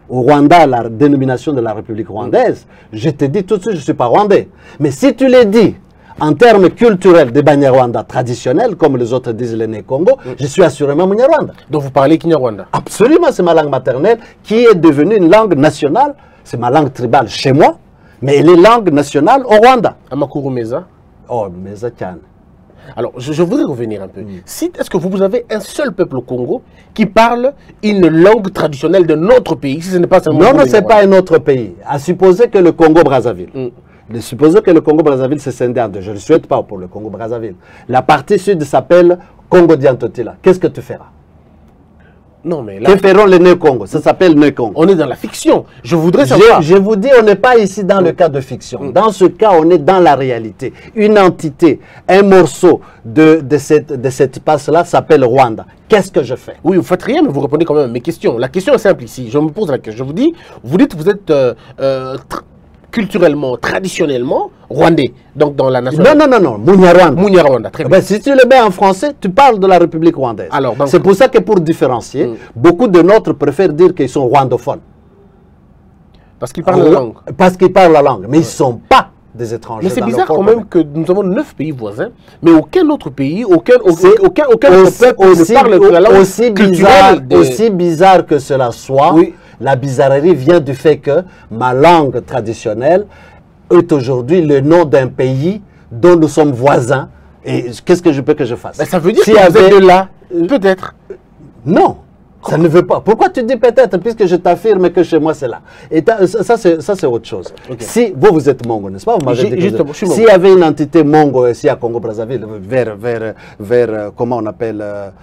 la dénomination de la République rwandaise, je te dis tout de suite, je ne suis pas rwandais. Mais si tu le dis en termes culturels des Banyarwanda traditionnels, comme les autres disent les Né-Congo, je suis assurément Munyarwanda. Donc vous parlez Kinyarwanda? Absolument, c'est ma langue maternelle qui est devenue une langue nationale. C'est ma langue tribale chez moi, mais elle est langue nationale au Rwanda. Amakuru Meza? Oh, Meza Tian. Alors, je voudrais revenir un peu. Est-ce que vous avez un seul peuple au Congo qui parle une langue traditionnelle de notre pays, si ce n'est pas seulement... Non, ce n'est pas un autre pays. À supposer que le Congo-Brazzaville, supposer que le Congo-Brazzaville se scinde en deux. Je ne le souhaite pas pour le Congo-Brazzaville. La partie sud s'appelle Congo-Diantotila. Qu'est-ce que tu feras? Non, mais là, Que feront les Nez-Congo? Ça s'appelle Nez-Congo. on est dans la fiction. Je voudrais savoir. Je vous dis, on n'est pas ici dans le cas de fiction. Dans ce cas, on est dans la réalité. Une entité, un morceau de cet espace-là s'appelle Rwanda. Qu'est-ce que je fais? Oui, vous faites rien, mais vous répondez quand même à mes questions. La question est simple ici. Je me pose la question. Je vous dis, vous dites que vous êtes culturellement, traditionnellement rwandais. Donc dans la nation. Non. Munyarwanda. Munyarwanda, très bien. Ben, si tu le mets en français, tu parles de la République rwandaise. C'est pour ça que pour différencier, beaucoup de nôtres préfèrent dire qu'ils sont rwandophones. Parce qu'ils parlent la langue. Parce qu'ils parlent la langue, mais ils ne sont pas des étrangers. Mais c'est bizarre quand même que nous avons 9 pays voisins, mais aucun autre pays, aucun autre peuple ne parle la langue culturelle. Aussi bizarre que cela soit, oui. La bizarrerie vient du fait que ma langue traditionnelle est aujourd'hui le nom d'un pays dont nous sommes voisins. Et qu'est-ce que je peux que je fasse? Ben, ça veut dire que vous êtes de là, peut-être. Non. Ça ne veut pas. Pourquoi tu dis peut-être, puisque je t'affirme que chez moi c'est là? Et ça c'est autre chose. Okay. Si vous êtes Mongo, n'est-ce pas? Vous m'avez dit que s'il y avait une entité Mongo ici à Congo-Brazzaville, vers comment on appelle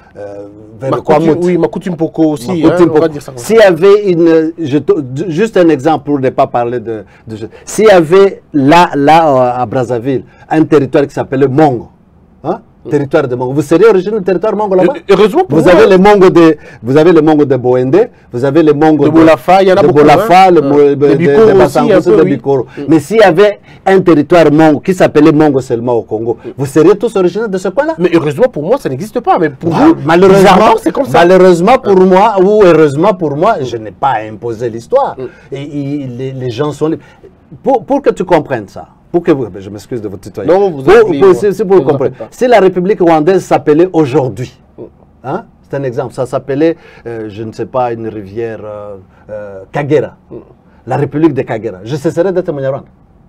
Makuti Mpoko aussi. S'il y avait une, juste un exemple pour ne pas parler de s'il y avait là à Brazzaville un territoire qui s'appelait Mongo, hein? Territoire de Mongo. Vous seriez originaire du territoire Mongo là-bas? Heureusement pour vous avez les Mongo de Boende, vous avez les Mongo de Bolafa, il y en a beaucoup. Bolafa, de Bassangousse, de Bikoro. Mais s'il y avait un territoire Mongo qui s'appelait Mongo seulement au Congo, vous seriez tous originaires de ce coin-là? Mais heureusement pour moi, ça n'existe pas. Mais pour vous, malheureusement, c'est comme ça. Malheureusement pour moi, ou heureusement pour moi, je n'ai pas imposé l'histoire. Et les gens sont libres. Pour que tu comprennes ça. Je m'excuse de votre tutoyer. Non, vous pour comprendre. Si la République rwandaise s'appelait aujourd'hui, hein, c'est un exemple, ça s'appelait, je ne sais pas, une rivière Kagera, la République de Kagera, je cesserais d'être Munyarwanda.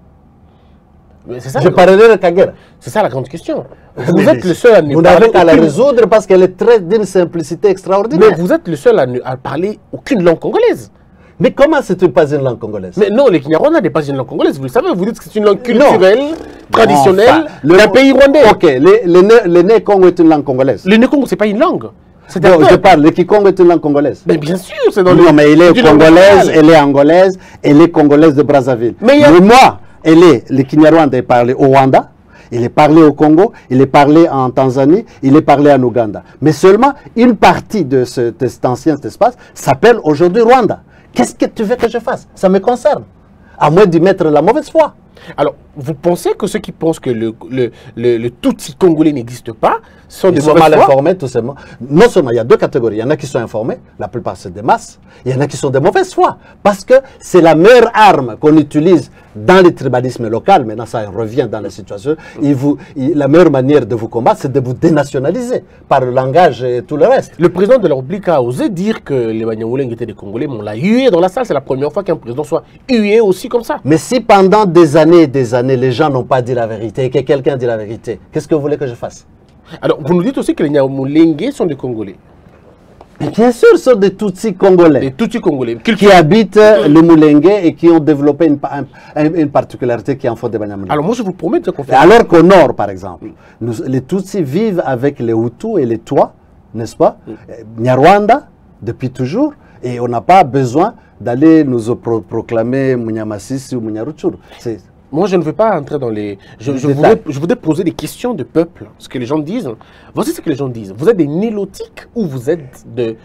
Je parlerai de Kagera. C'est ça la grande question. Vous êtes le seul à ne Vous n'avez qu'à la résoudre parce qu'elle est d'une simplicité extraordinaire. Mais vous êtes le seul à parler aucune langue congolaise. Mais comment c'est pas une langue congolaise? Mais non, le Kinyarwanda n'est pas une langue congolaise. Vous le savez, vous dites que c'est une langue culturelle, traditionnelle, d'un pays rwandais. Ok, le Né-Congo est une langue congolaise. Le Né-Congo, c'est pas une langue. Non, je parle, le Kikongo est une langue congolaise. Mais bien sûr, c'est dans Non, mais elle est congolaise, elle est angolaise, elle est congolaise de Brazzaville. Mais moi, le Kinyarwanda est parlé au Rwanda. Il est parlé au Congo, il est parlé en Tanzanie, il est parlé en Ouganda. Mais seulement une partie de cet ancien espace s'appelle aujourd'hui Rwanda. Qu'est-ce que tu veux que je fasse? Ça me concerne. À moins d'y mettre la mauvaise foi. Alors, vous pensez que ceux qui pensent que le Tutsi congolais n'existe pas sont des mal informés, tout simplement. Non seulement, il y a deux catégories. Il y en a qui sont informés, la plupart c'est des masses. Il y en a qui sont de mauvaise foi. Parce que c'est la meilleure arme qu'on utilise dans le tribalisme local. Maintenant, ça revient dans la situation. La meilleure manière de vous combattre, c'est de vous dénationaliser par le langage et tout le reste. Le président de la République a osé dire que les Banyamulenge étaient des Congolais, mais on l'a hué dans la salle. C'est la première fois qu'un président soit hué aussi comme ça. Mais si pendant des années et des années, les gens n'ont pas dit la vérité et que quelqu'un dit la vérité, qu'est-ce que vous voulez que je fasse? Alors, vous nous dites aussi que les Banyamulenge sont des Congolais. Mais bien sûr, ce sont des Tutsis congolais. Des Tutsis congolais. Qui habitent le Moulengue et qui ont développé une particularité qui en font des Banyamulenge. Alors moi, je vous promets de confirmer. Alors qu'au nord, par exemple, les Tutsis vivent avec les Hutus et les Twa, n'est-ce pas? Nyarwanda, depuis toujours, et on n'a pas besoin d'aller nous proclamer Munyamasisi ou Munyaruchuru. Moi, je ne veux pas entrer dans les... Je voudrais poser des questions de peuple, ce que les gens disent. Voici ce que les gens disent. Vous êtes des Nilotiques ou vous êtes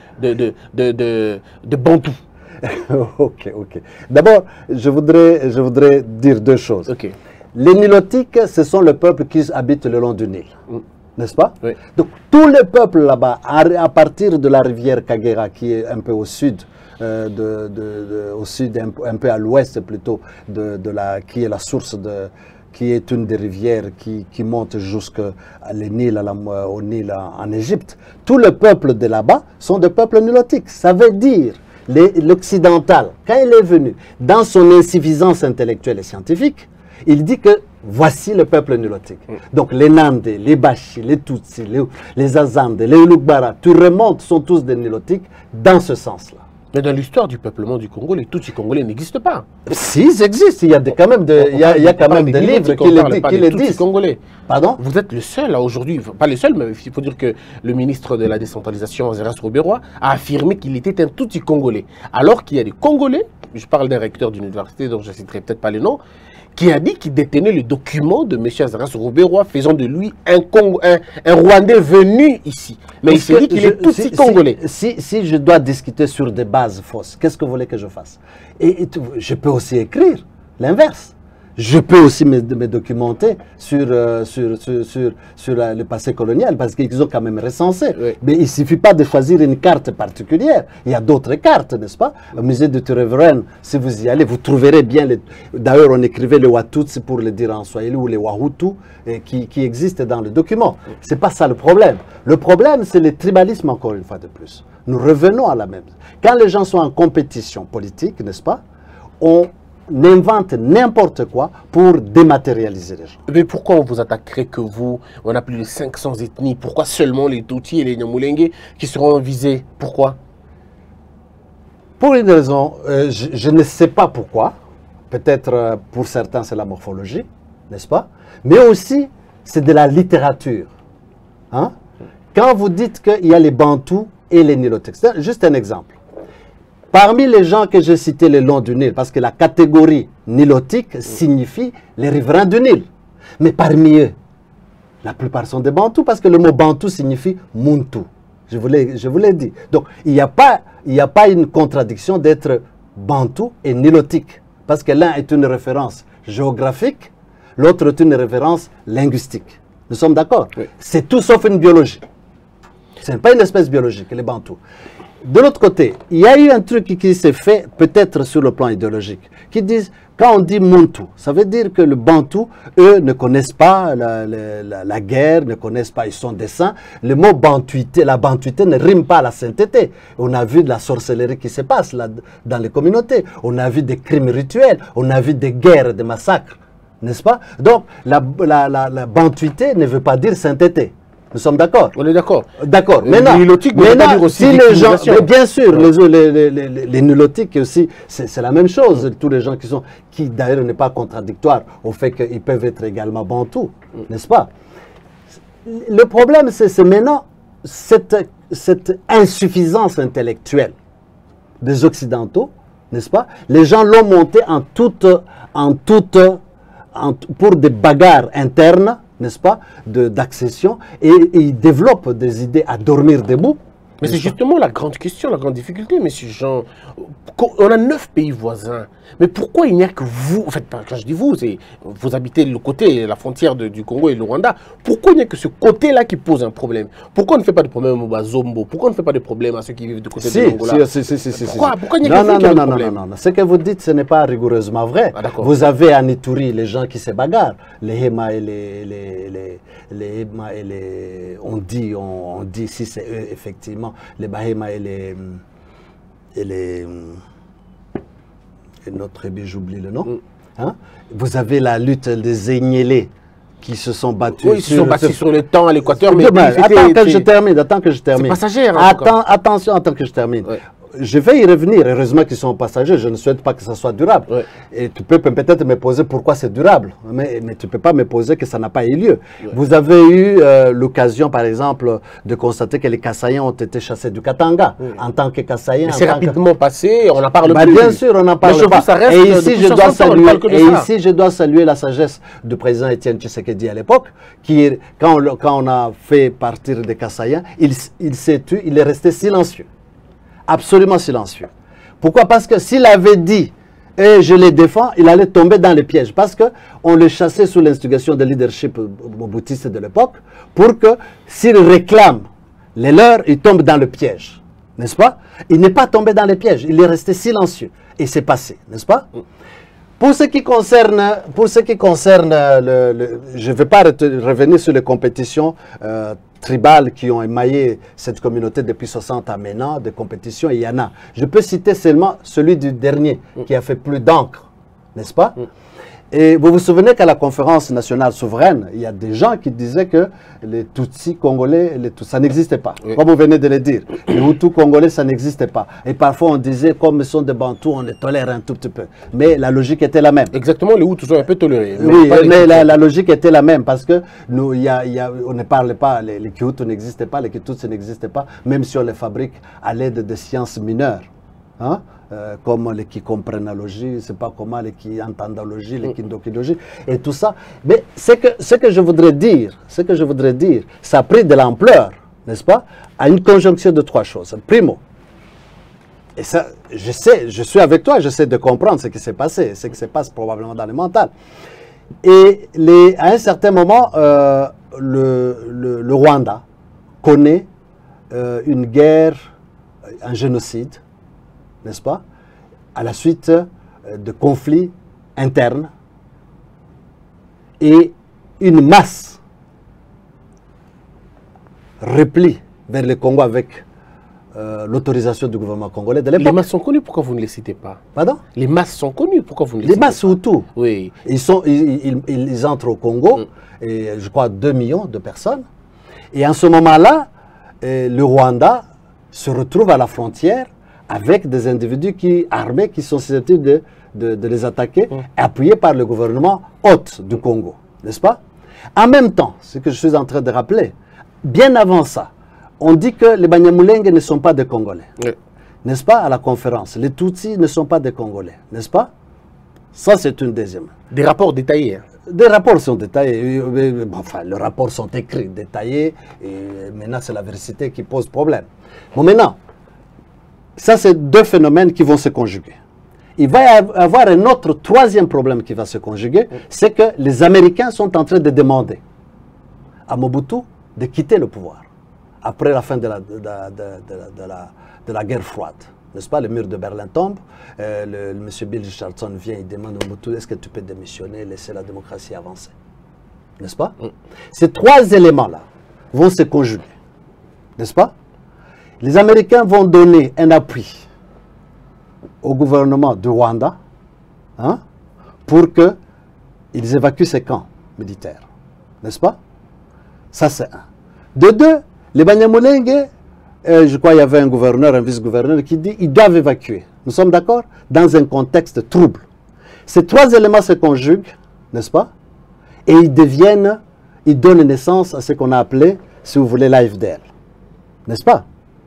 de Bantous? Ok. D'abord, je voudrais dire deux choses. Okay. Les Nilotiques, ce sont le peuple qui habite le long du Nil. N'est-ce pas? Oui. Donc, tout le peuple là-bas, à partir de la rivière Kagera, qui est un peu au sud, au sud, un peu à l'ouest plutôt, qui est la source qui est une des rivières qui monte jusqu'au Nil, au Nil en Égypte. Tout le peuple de là-bas sont des peuples nilotiques. Ça veut dire, l'occidental, quand il est venu, dans son insuffisance intellectuelle et scientifique, il dit que voici le peuple nilotique. Donc les Nandés, les Bashi, les Tutsis, les Azandés, les Lugbara, tu remontes, sont tous des nilotiques dans ce sens-là. Mais dans l'histoire du peuplement du Congo, les Tutsis congolais n'existent pas. Si, ils existent. Il y a quand même, il y a quand même des livres qui le disent. Congolais. Pardon? Vous êtes le seul aujourd'hui, pas le seul, mais il faut dire que le ministre de la décentralisation, Zeras Rouberois, a affirmé qu'il était un Tutsi congolais. Alors qu'il y a des Congolais, je parle d'un recteur d'université dont je ne citerai peut-être pas le nom, qui a dit qu'il détenait le document de M. Zeras Rouberois faisant de lui un Rwandais venu ici. Mais il s'est dit qu'il est Tutsi congolais. Si je dois discuter sur des bases fausses, qu'est-ce que vous voulez que je fasse? Et je peux aussi écrire l'inverse. Je peux aussi me documenter sur le passé colonial, parce qu'ils ont quand même recensé. Oui. Mais il ne suffit pas de choisir une carte particulière. Il y a d'autres cartes, n'est-ce pas? Au musée de Tervuren, si vous y allez, vous trouverez bien... D'ailleurs, on écrivait le Watutsi pour le dire en Swahili, ou les Wahutu, qui existent dans le document. Ce n'est pas ça le problème. Le problème, c'est le tribalisme, encore une fois de plus. Nous revenons à la même. Quand les gens sont en compétition politique, n'est-ce pas, on invente n'importe quoi pour dématérialiser les gens. Mais pourquoi on vous attaquerait que vous? On a plus de 500 ethnies. Pourquoi seulement les Tutsis et les Nyamulenge qui seront visés? Pourquoi? Pour une raison, je ne sais pas pourquoi. Peut-être pour certains c'est la morphologie, n'est-ce pas? Mais aussi c'est de la littérature. Hein? Quand vous dites qu'il y a les Bantous et les Nilotiques, juste un exemple. Parmi les gens que j'ai cités le long du Nil, parce que la catégorie nilotique signifie les riverains du Nil. Mais parmi eux, la plupart sont des Bantous, parce que le mot Bantou signifie Muntu. Je vous l'ai dit. Donc, il n'y a pas une contradiction d'être Bantou et nilotique. Parce que l'un est une référence géographique, l'autre est une référence linguistique. Nous sommes d'accord? Oui. C'est tout sauf une biologie. Ce n'est pas une espèce biologique, les Bantous. De l'autre côté, il y a eu un truc qui s'est fait, peut-être sur le plan idéologique, qui disent, quand on dit Muntu, ça veut dire que le Bantou, eux, ne connaissent pas la guerre, ne connaissent pas, ils sont des saints. Le mot bantuité, la bantuité ne rime pas à la sainteté. On a vu de la sorcellerie qui se passe là, dans les communautés. On a vu des crimes rituels, on a vu des guerres, des massacres, n'est-ce pas? Donc, la bantuité ne veut pas dire sainteté. Nous sommes d'accord? On est d'accord. D'accord. Maintenant, si les gens, bien sûr, les nilotiques aussi, c'est la même chose. Tous les gens qui d'ailleurs n'est pas contradictoire au fait qu'ils peuvent être également bantous, n'est-ce pas? Le problème, c'est maintenant cette insuffisance intellectuelle des Occidentaux, n'est-ce pas? Les gens l'ont monté pour des bagarres internes, n'est-ce pas, d'accession, et ils développent des idées à dormir debout. Mais c'est justement la grande question, la grande difficulté, messieurs Jean. On a 9 pays voisins. Mais pourquoi il n'y a que vous, en fait, quand je dis vous, vous habitez le côté, la frontière du Congo et du Rwanda, pourquoi il n'y a que ce côté-là qui pose un problème? Pourquoi on ne fait pas de problème au Bazombo? Pourquoi on ne fait pas de problème à ceux qui vivent du côté de l'Angola? Pourquoi il n'y a que vous qui avez des problèmes? Non. Ce que vous dites, ce n'est pas rigoureusement vrai. Ah, vous avez à Ituri les gens qui se bagarrent. Les Hema et on dit si c'est eux, effectivement, les Bahema et notre tribu, j'oublie le nom. Hein? Vous avez la lutte des Egnélés qui se sont battus. Oui, ils se sont battus sur le temps à l'équateur. Attends que je termine. C'est passager. Attention, attends que je termine. Ouais. Je vais y revenir. Heureusement qu'ils sont passagers. Je ne souhaite pas que ça soit durable. Ouais. Et tu peux peut-être me poser pourquoi c'est durable. Mais tu ne peux pas me poser que ça n'a pas eu lieu. Ouais. Vous avez eu l'occasion, par exemple, de constater que les Kassaïens ont été chassés du Katanga. En tant que Kassaïens. C'est rapidement passé. On n'en parle plus. Bien sûr, on n'en parle pas. Et ici, je dois saluer la sagesse du président Étienne Tshisekedi à l'époque, qui, quand on a fait partir des Kassaïens, il s'est tué, il est resté silencieux. Absolument silencieux. Pourquoi? Parce que s'il avait dit et je les défends, il allait tomber dans les pièges. Parce qu'on le chassait sous l'instigation de leadership moboutiste de l'époque pour que s'il réclame les leurs, il tombe dans le piège. N'est-ce pas? Il n'est pas tombé dans les pièges. Il est resté silencieux. Et c'est passé. N'est-ce pas? Pour ce qui concerne, je ne vais pas revenir sur les compétitions tribales qui ont émaillé cette communauté depuis 60 ans maintenant, de compétitions, il y en a. Je peux citer seulement celui du dernier, qui a fait plus d'encre, n'est-ce pas? Et vous vous souvenez qu'à la conférence nationale souveraine, il y a des gens qui disaient que les Tutsis congolais, ça n'existait pas. Oui. Comme vous venez de le dire, les Hutus congolais, ça n'existait pas. Et parfois on disait, comme ils sont des Bantous, on les tolère un tout petit peu. Mais la logique était la même. Exactement, les Hutus sont un peu tolérés. Oui, mais la logique était la même parce que nous, on ne parlait pas, les Hutus n'existaient pas, les Tutsis n'existaient pas, même si on les fabrique à l'aide de sciences mineures. Hein? Comme les comprennalogie, je ne sais pas comment, les entendologie, les kindokidologie, et tout ça. Mais ce que je voudrais dire, ça a pris de l'ampleur, n'est-ce pas, à une conjonction de trois choses. Primo, et ça, je suis avec toi, j'essaie de comprendre ce qui s'est passé, ce qui se passe probablement dans le mental. Et à un certain moment, le Rwanda connaît une guerre, un génocide, n'est-ce pas, à la suite de conflits internes et une masse replie vers le Congo avec l'autorisation du gouvernement congolais de l'époque. Les masses sont connues, pourquoi vous ne les citez pas? Pardon? Les masses sont connues, pourquoi vous ne les citez pas? Les masses Hutus, oui. Ils entrent au Congo, et je crois 2 millions de personnes. Et en ce moment-là, le Rwanda se retrouve à la frontière avec des individus armés qui sont susceptibles de les attaquer, appuyés par le gouvernement hôte du Congo, n'est-ce pas? En même temps, ce que je suis en train de rappeler, bien avant ça, on dit que les Banyamulenge ne sont pas des Congolais, n'est-ce pas, à la conférence. Les Tutsis ne sont pas des Congolais, n'est-ce pas? Ça, c'est une deuxième. Des rapports détaillés. Hein. Des rapports sont détaillés, enfin, les rapports sont écrits, détaillés, et maintenant, c'est la vérité qui pose problème. Bon, maintenant, ça, c'est deux phénomènes qui vont se conjuguer. Il va y avoir un autre troisième problème qui va se conjuguer, c'est que les Américains sont en train de demander à Mobutu de quitter le pouvoir après la fin de la guerre froide. N'est-ce pas? Le mur de Berlin tombe, M. Bill Richardson vient et demande à Mobutu, est-ce que tu peux démissionner, laisser la démocratie avancer? N'est-ce pas? Ces trois éléments-là vont se conjuguer. N'est-ce pas? Les Américains vont donner un appui au gouvernement du Rwanda, hein, pour qu'ils évacuent ces camps militaires. N'est-ce pas? Ça, c'est un. De deux, les Banyamulenge, je crois qu'il y avait un gouverneur, un vice-gouverneur qui dit qu'ils doivent évacuer. Nous sommes d'accord? Dans un contexte trouble. Ces trois éléments se conjuguent, n'est-ce pas? Et ils donnent naissance à ce qu'on a appelé, si vous voulez, l'AFDL. N'est-ce pas?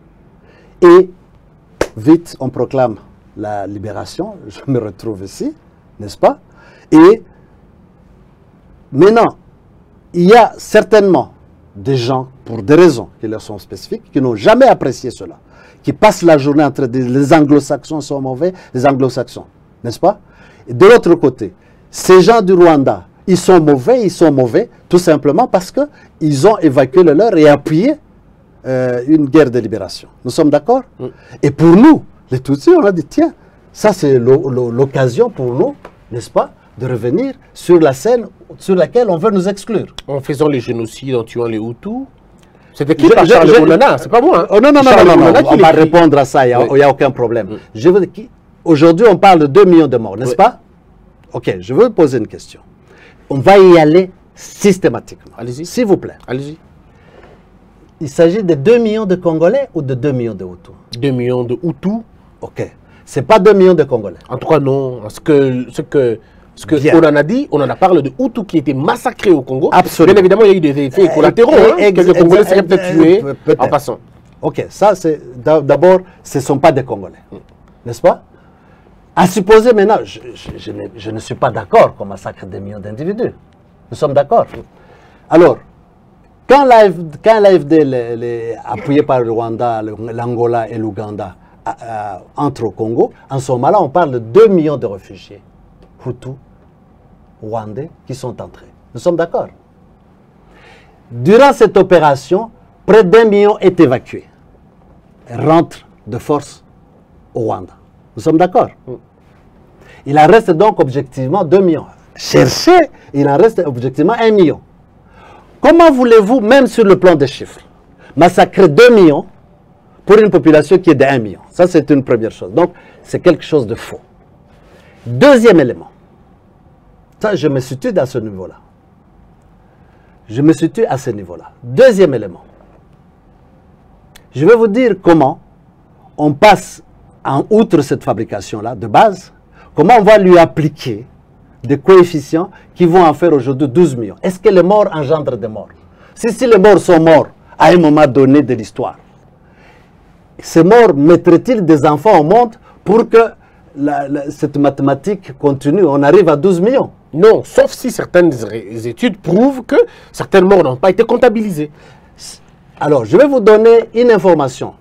Et vite, on proclame la libération. Je me retrouve ici, n'est-ce pas? Et maintenant, il y a certainement des gens, pour des raisons qui leur sont spécifiques, qui n'ont jamais apprécié cela, qui passent la journée entre les anglo-saxons sont mauvais, les anglo-saxons, n'est-ce pas? Et de l'autre côté, ces gens du Rwanda, ils sont mauvais, tout simplement parce qu'ils ont évacué le leur et appuyé une guerre de libération. Nous sommes d'accord? Et pour nous, les Tutsis, on a dit, tiens, ça c'est l'occasion pour nous, n'est-ce pas, de revenir sur la scène sur laquelle on veut nous exclure. En faisant les génocides, en tuant les Hutus. C'était qui par Charles Boulana? C'est pas moi. Hein. Oh, non, on va répondre à ça, il n'y a aucun problème. Aujourd'hui, on parle de 2 millions de morts, n'est-ce pas? Ok, je veux poser une question. On va y aller systématiquement. Allez-y. S'il vous plaît. Allez-y. Il s'agit de 2 millions de Congolais ou de 2 millions de Hutus? 2 millions de Hutus. Ok. Ce n'est pas 2 millions de Congolais. En tout cas, non. Ce que on en a dit, on en a parlé de Hutus qui étaient massacrés au Congo. Absolument. Bien évidemment, il y a eu des effets collatéraux. Quelques Congolais seraient peut-être tués en passant. Ok, ça c'est d'abord, ce ne sont pas des Congolais. N'est-ce pas? À supposer maintenant, je ne suis pas d'accord qu'on massacre des millions d'individus. Nous sommes d'accord. Alors, quand l'AFD, appuyé par le Rwanda, l'Angola et l'Ouganda, entre au Congo, en ce moment-là, on parle de 2 millions de réfugiés Hutus, Rwandais, qui sont entrés. Nous sommes d'accord. Durant cette opération, près d'1 million est évacué. Rentre de force au Rwanda. Nous sommes d'accord. Il en reste donc objectivement 2 millions. Cherchez, il en reste objectivement 1 million. Comment voulez-vous, même sur le plan des chiffres, massacrer 2 millions pour une population qui est de 1 million? Ça, c'est une première chose. Donc, c'est quelque chose de faux. Deuxième élément. Ça, je me situe à ce niveau-là. Je me situe à ce niveau-là. Deuxième élément. Je vais vous dire comment on passe, en outre cette fabrication-là, de base, comment on va lui appliquer des coefficients qui vont en faire aujourd'hui 12 millions. Est-ce que les morts engendrent des morts? Si les morts sont morts à un moment donné de l'histoire, ces morts mettraient-ils des enfants au monde pour que cette mathématique continue? On arrive à 12 millions. Non, sauf si certaines études prouvent que certaines morts n'ont pas été comptabilisées. Alors, je vais vous donner une information.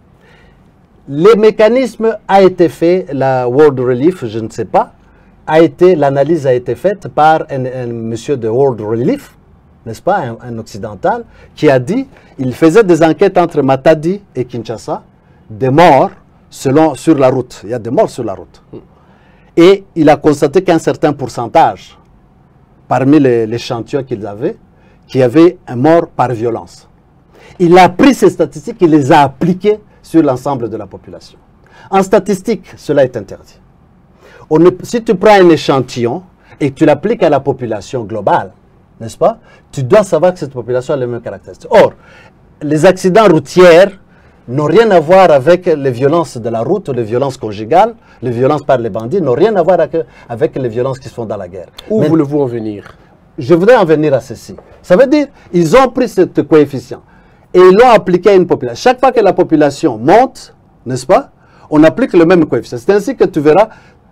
Le mécanisme a été fait, la World Relief, je ne sais pas, l'analyse a été faite par un monsieur de World Relief, n'est-ce pas, un occidental, qui a dit, il faisait des enquêtes entre Matadi et Kinshasa, des morts sur la route. Il y a des morts sur la route. Et il a constaté qu'un certain pourcentage, parmi les l'échantillon qu'il avait, qu'il y avait un mort par violence. Il a pris ces statistiques, il les a appliquées sur l'ensemble de la population. En statistique, cela est interdit. Si tu prends un échantillon et que tu l'appliques à la population globale, n'est-ce pas, tu dois savoir que cette population a les mêmes caractéristiques. Or, les accidents routiers n'ont rien à voir avec les violences de la route, les violences conjugales, les violences par les bandits, n'ont rien à voir avec les violences qui se font dans la guerre. Où voulez-vous en venir? Je voudrais en venir à ceci. Ça veut dire ils ont pris ce coefficient et ils l'ont appliqué à une population. Chaque fois que la population monte, n'est-ce pas, on applique le même coefficient. C'est ainsi que tu verras,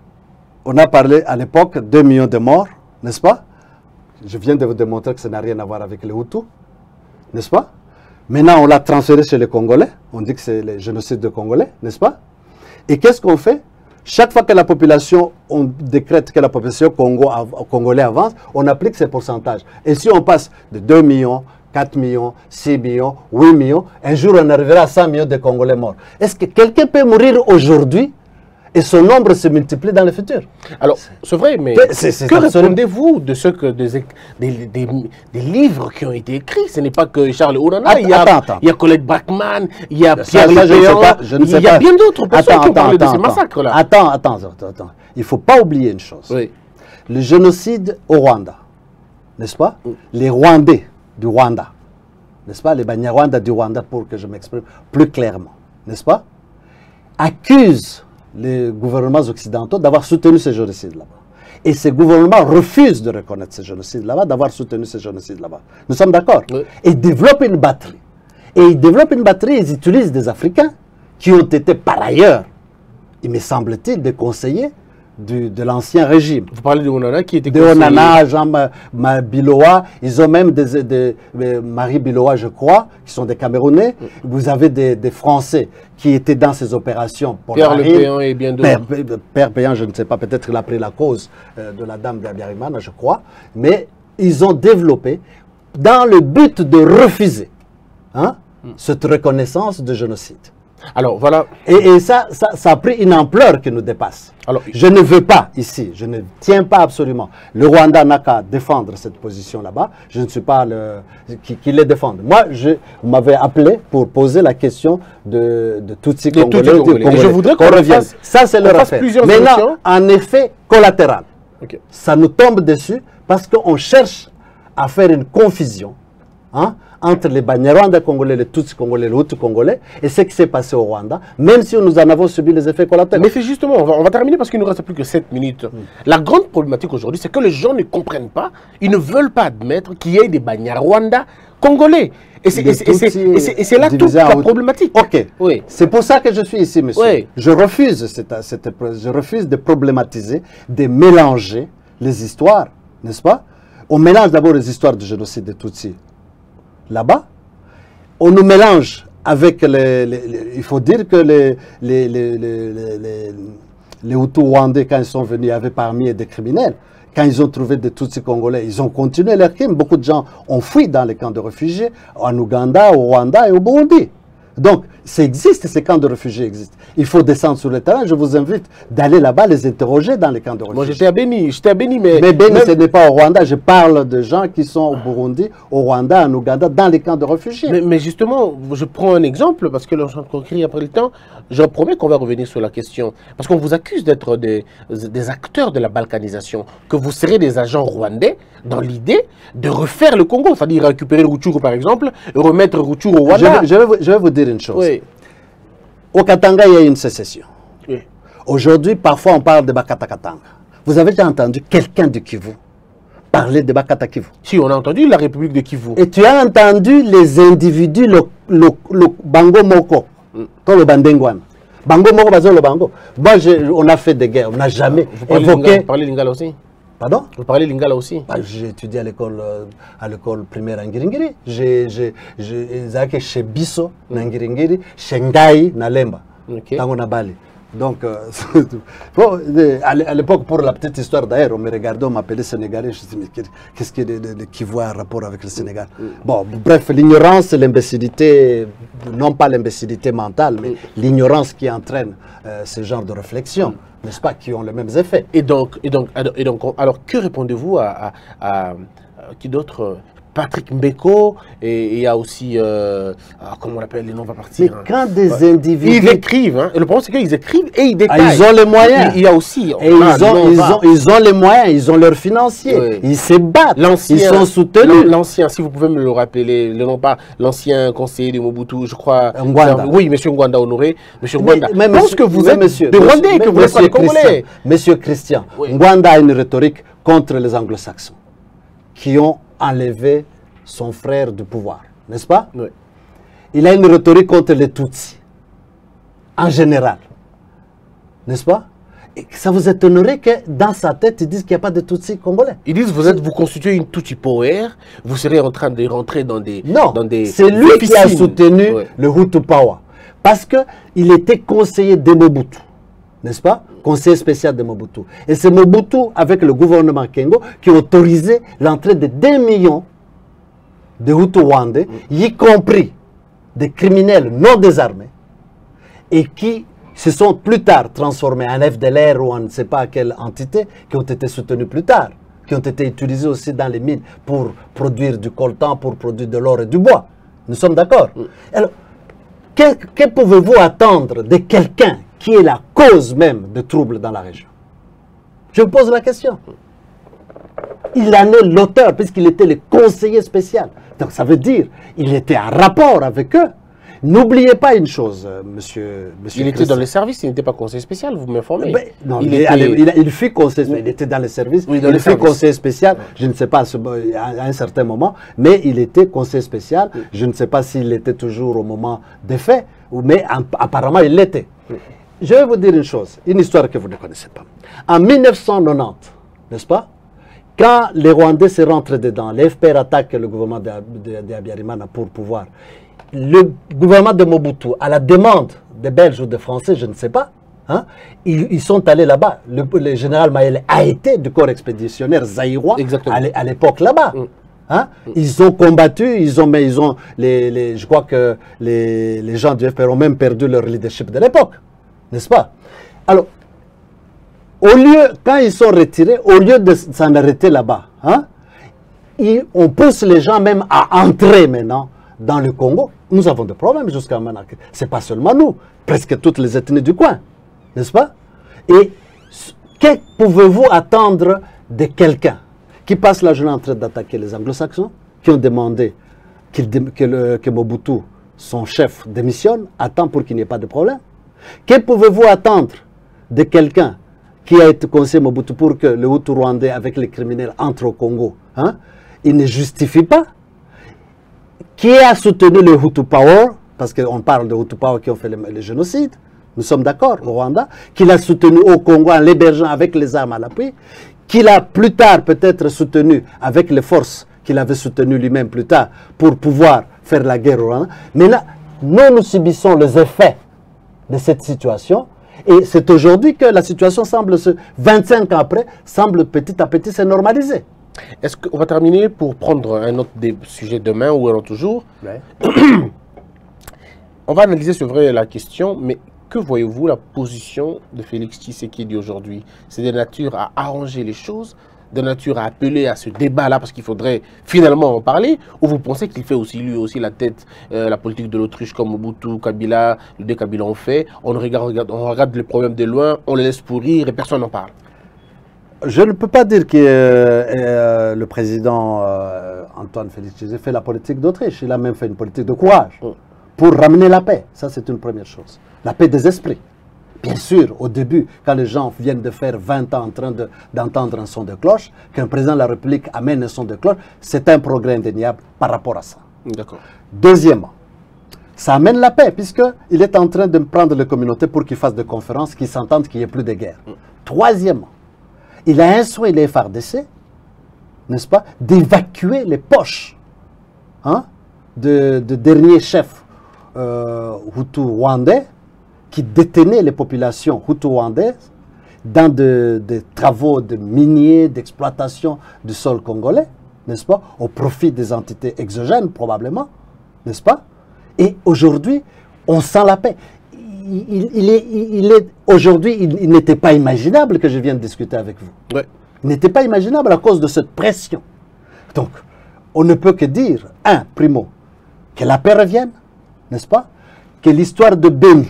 on a parlé à l'époque 2 millions de morts, n'est-ce pas? Je viens de vous démontrer que ça n'a rien à voir avec les Hutus, n'est-ce pas? Maintenant, on l'a transféré chez les Congolais. On dit que c'est le génocide de Congolais, n'est-ce pas? Et qu'est-ce qu'on fait? Chaque fois que la population, on décrète que la population congolais avance, on applique ces pourcentages. Et si on passe de 2 millions, 4 millions, 6 millions, 8 millions, un jour on arrivera à 100 millions de Congolais morts. Est-ce que quelqu'un peut mourir aujourd'hui et son nombre se multiplie dans le futur? Alors, c'est vrai, mais que répondez-vous de ce que des livres qui ont été écrits? Ce n'est pas que Charles Ourana, il y a Colette Bachmann, il y a Pierre Lépéan, il y a bien d'autres personnes qui ont parlé de ces massacres-là. Attends. Il ne faut pas oublier une chose. Oui. Le génocide au Rwanda, n'est-ce pas? Les Rwandais du Rwanda, n'est-ce pas? Les Banyarwanda du Rwanda, pour que je m'exprime plus clairement, n'est-ce pas? Accusent les gouvernements occidentaux d'avoir soutenu ce génocide là-bas. Et ces gouvernements refusent de reconnaître ce génocide là-bas, d'avoir soutenu ce génocide là-bas. Nous sommes d'accord? Oui. Et ils développent une batterie. Et ils développent une batterie, ils utilisent des Africains qui ont été par ailleurs, il me semble-t-il, des conseillers de l'ancien régime. Vous parlez de Onana qui était de Onana, Jean Biloa, ils ont même Marie Biloa, je crois, qui sont des Camerounais. Vous avez des Français qui étaient dans ces opérations. Pour Pierre Lépéan et bien d'autres. Père Péan, je ne sais pas, peut-être qu'il a pris la cause de la dame d'Abiyarimana, je crois. Mais ils ont développé dans le but de refuser cette reconnaissance de génocide. Alors voilà. Et ça a pris une ampleur qui nous dépasse. Alors, je ne veux pas ici, je ne tiens pas absolument. Le Rwanda n'a qu'à défendre cette position là-bas. Je ne suis pas qui les défende. Moi, vous m'avez appelé pour poser la question de Tutsi Congolais. Et je voudrais qu'on revienne. Ça, c'est leur affaire. Maintenant, en effet collatéral, ça nous tombe dessus parce qu'on cherche à faire une confusion entre les Banyarwanda congolais, les Tutsis congolais, les Hutus congolais, et ce qui s'est passé au Rwanda, même si nous en avons subi les effets collatéraux. Mais c'est justement, on va terminer parce qu'il ne nous reste plus que 7 minutes. La grande problématique aujourd'hui, c'est que les gens ne comprennent pas, ils ne veulent pas admettre qu'il y ait des Banyarwanda congolais. Et c'est là toute la problématique. Ok, oui. C'est pour ça que je suis ici, monsieur. Oui. Je refuse de problématiser, de mélanger les histoires, n'est-ce pas? On mélange d'abord les histoires du génocide des Tutsis là-bas, on nous mélange avec il faut dire que les Hutus rwandais, quand ils sont venus, avaient parmi des criminels. Quand ils ont trouvé des Tutsis congolais, ils ont continué leurs crimes. Beaucoup de gens ont fui dans les camps de réfugiés, en Ouganda, au Rwanda et au Burundi. Donc, Ça existe, ces camps de réfugiés existent. Il faut descendre sur le terrain. Je vous invite d'aller là-bas, les interroger dans les camps de réfugiés. Moi, j'étais à Béni, mais... Mais Béni, ce n'est pas au Rwanda. Je parle de gens qui sont au Burundi, au Rwanda, en Ouganda, dans les camps de réfugiés. Mais justement, je prends un exemple, parce que l'on concret après le temps, je promets qu'on va revenir sur la question. Parce qu'on vous accuse d'être des acteurs de la balkanisation, que vous serez des agents rwandais dans l'idée de refaire le Congo, c'est-à-dire récupérer Rutshuru par exemple, et remettre Rutshuru au Rwanda. Je vais vous dire une chose. Oui. Au Katanga, il y a eu une sécession. Oui. Aujourd'hui, parfois, on parle de Bakatakatanga. Vous avez déjà entendu quelqu'un de Kivu parler de Bakata Kivu? Si, on a entendu la République de Kivu. Et tu as entendu les individus, le Bango Moko, le Bandengwan. Bango Moko, le Bango. Moi, on a fait des guerres, on n'a jamais évoqué... Vous parlez Lingala aussi? Pardon? Vous parlez Lingala aussi? J'ai étudié à l'école primaire en Ngiringiri. J'ai chez Bisso, en Ngiringiri, chez Ngai, na Lemba, Tango na Bali. Donc, à l'époque, pour la petite histoire d'ailleurs, on me regardait, on m'appelait Sénégalais. Je me suis dit, mais qu'est-ce qui voit un rapport avec le Sénégal? Bon, bref, l'ignorance, l'imbécilité, non pas l'imbécilité mentale, mais l'ignorance qui entraîne ce genre de réflexion, n'est-ce pas, qui ont les mêmes effets. Et donc alors, que répondez-vous à qui d'autre? Patrick Mbeko, et il y a aussi, comment on appelle, les noms vont partir. Mais quand des individus... Ils écrivent, hein, et le problème c'est qu'ils écrivent et ils détaillent. Ils ont les moyens. Il y a aussi... Et ils ont les moyens, ils ont leurs financiers. Oui. Ils se battent, ils sont soutenus. L'ancien, si vous pouvez me le rappeler, le nom pas, l'ancien conseiller de Mobutu, je crois... Ngwanda. Oui, M. Ngwanda Honoré. M. Ngwanda, mais je pense que vous êtes de Rwandais, que vous êtes pas Congolais. Monsieur Christian, Ngwanda a une rhétorique contre les anglo-saxons, qui ont enlevé son frère du pouvoir, n'est-ce pas? Oui. Il a une rhétorique contre les Tutsis, en général, n'est-ce pas? Et ça vous étonnerait que dans sa tête, ils disent qu'il n'y a pas de Tutsis congolais. Ils disent vous constituez une Tutsi Power, vous serez en train de rentrer dans des... Non, c'est lui qui a soutenu le Hutu Power, parce qu'il était conseiller de Mobutu, n'est-ce pas? Conseiller spécial de Mobutu. Et c'est Mobutu, avec le gouvernement Kengo, qui a autorisé l'entrée de 2 millions de Hutus rwandais, y compris des criminels non désarmés, et qui se sont plus tard transformés en FDLR ou en ne sais pas quelle entité, qui ont été soutenus plus tard, qui ont été utilisés aussi dans les mines pour produire du coltan, pour produire de l'or et du bois. Nous sommes d'accord? Alors, que pouvez-vous attendre de quelqu'un qui est la cause même de troubles dans la région? Je vous pose la question. Il en est l'auteur, puisqu'il était le conseiller spécial. Donc ça veut dire qu'il était en rapport avec eux. N'oubliez pas une chose, monsieur il était dans les services, il n'était pas conseiller spécial, vous m'informez. Non, il fut conseiller spécial, il était dans les services, il fut conseiller spécial, je ne sais pas à un certain moment, mais il était conseiller spécial, je ne sais pas s'il l'était toujours au moment des faits, mais apparemment il l'était. Je vais vous dire une chose, une histoire que vous ne connaissez pas. En 1990, n'est-ce pas? Quand les Rwandais se rentrent dedans, les FPR attaquent le gouvernement d'Abiyarimana pour pouvoir. Le gouvernement de Mobutu, à la demande des Belges ou des Français, je ne sais pas, hein, ils sont allés là-bas. Le général Mayele a été du corps expéditionnaire zaïrois à l'époque là-bas. Hein? Ils ont combattu, je crois que les gens du FPR ont même perdu leur leadership de l'époque, n'est-ce pas? Alors, quand ils sont retirés, au lieu de s'en arrêter là-bas, hein, on pousse les gens même à entrer maintenant dans le Congo. Nous avons des problèmes jusqu'à maintenant. Ce n'est pas seulement nous, presque toutes les ethnies du coin, n'est-ce pas? Et que pouvez-vous attendre de quelqu'un qui passe la journée en train d'attaquer les anglo-saxons, qui ont demandé que Mobutu, son chef, démissionne, attend pour qu'il n'y ait pas de problème? Que pouvez-vous attendre de quelqu'un qui a été conseiller Mobutu pour que le Hutu rwandais avec les criminels entrent au Congo? Hein? Il ne justifie pas. Qui a soutenu le Hutu Power, parce qu'on parle de Hutu Power qui ont fait le génocide, nous sommes d'accord, au Rwanda, qui l'a soutenu au Congo en l'hébergeant avec les armes à l'appui, qui l'a plus tard peut-être soutenu avec les forces qu'il avait soutenues lui-même plus tard pour pouvoir faire la guerre au Rwanda. Mais là, nous subissons les effets de cette situation. Et c'est aujourd'hui que la situation semble, 25 ans après, semble petit à petit se normaliser. Est-ce qu'on va terminer pour prendre un autre des sujets demain ou un autre jour? on va analyser, c'est vrai, la question, mais que voyez-vous la position de Félix Tshisekedi aujourd'hui? C'est de nature à arranger les choses, de nature à appeler à ce débat-là, parce qu'il faudrait finalement en parler, ou vous pensez qu'il fait aussi, lui aussi, la tête, la politique de l'autruche comme Mobutu, Kabila, les deux Kabila ont fait, on regarde les problèmes de loin, on les laisse pourrir et personne n'en parle? Je ne peux pas dire que le président Antoine Félix Tshisekedi fait la politique d'Autriche. Il a même fait une politique de courage pour ramener la paix. Ça, c'est une première chose. La paix des esprits. Bien sûr, au début, quand les gens viennent de faire 20 ans en train d'entendre un son de cloche, qu'un président de la République amène un son de cloche, c'est un progrès indéniable par rapport à ça. D'accord. Deuxièmement, ça amène la paix, puisqu'il est en train de prendre les communautés pour qu'ils fassent des conférences, qu'ils s'entendent qu'il n'y ait plus de guerre. Troisièmement, il a instruit les FARDC, n'est-ce pas, d'évacuer les poches de derniers chefs Hutu-Rwandais qui détenaient les populations Hutu-Rwandaises dans des travaux de miniers, d'exploitation du sol congolais, n'est-ce pas, au profit des entités exogènes probablement, n'est-ce pas? Et aujourd'hui, on sent la paix. Aujourd'hui, il n'était pas imaginable que je vienne discuter avec vous. Ouais. Il n'était pas imaginable à cause de cette pression. Donc, on ne peut que dire, primo, que la paix revienne, n'est-ce pas? Que l'histoire de Beni,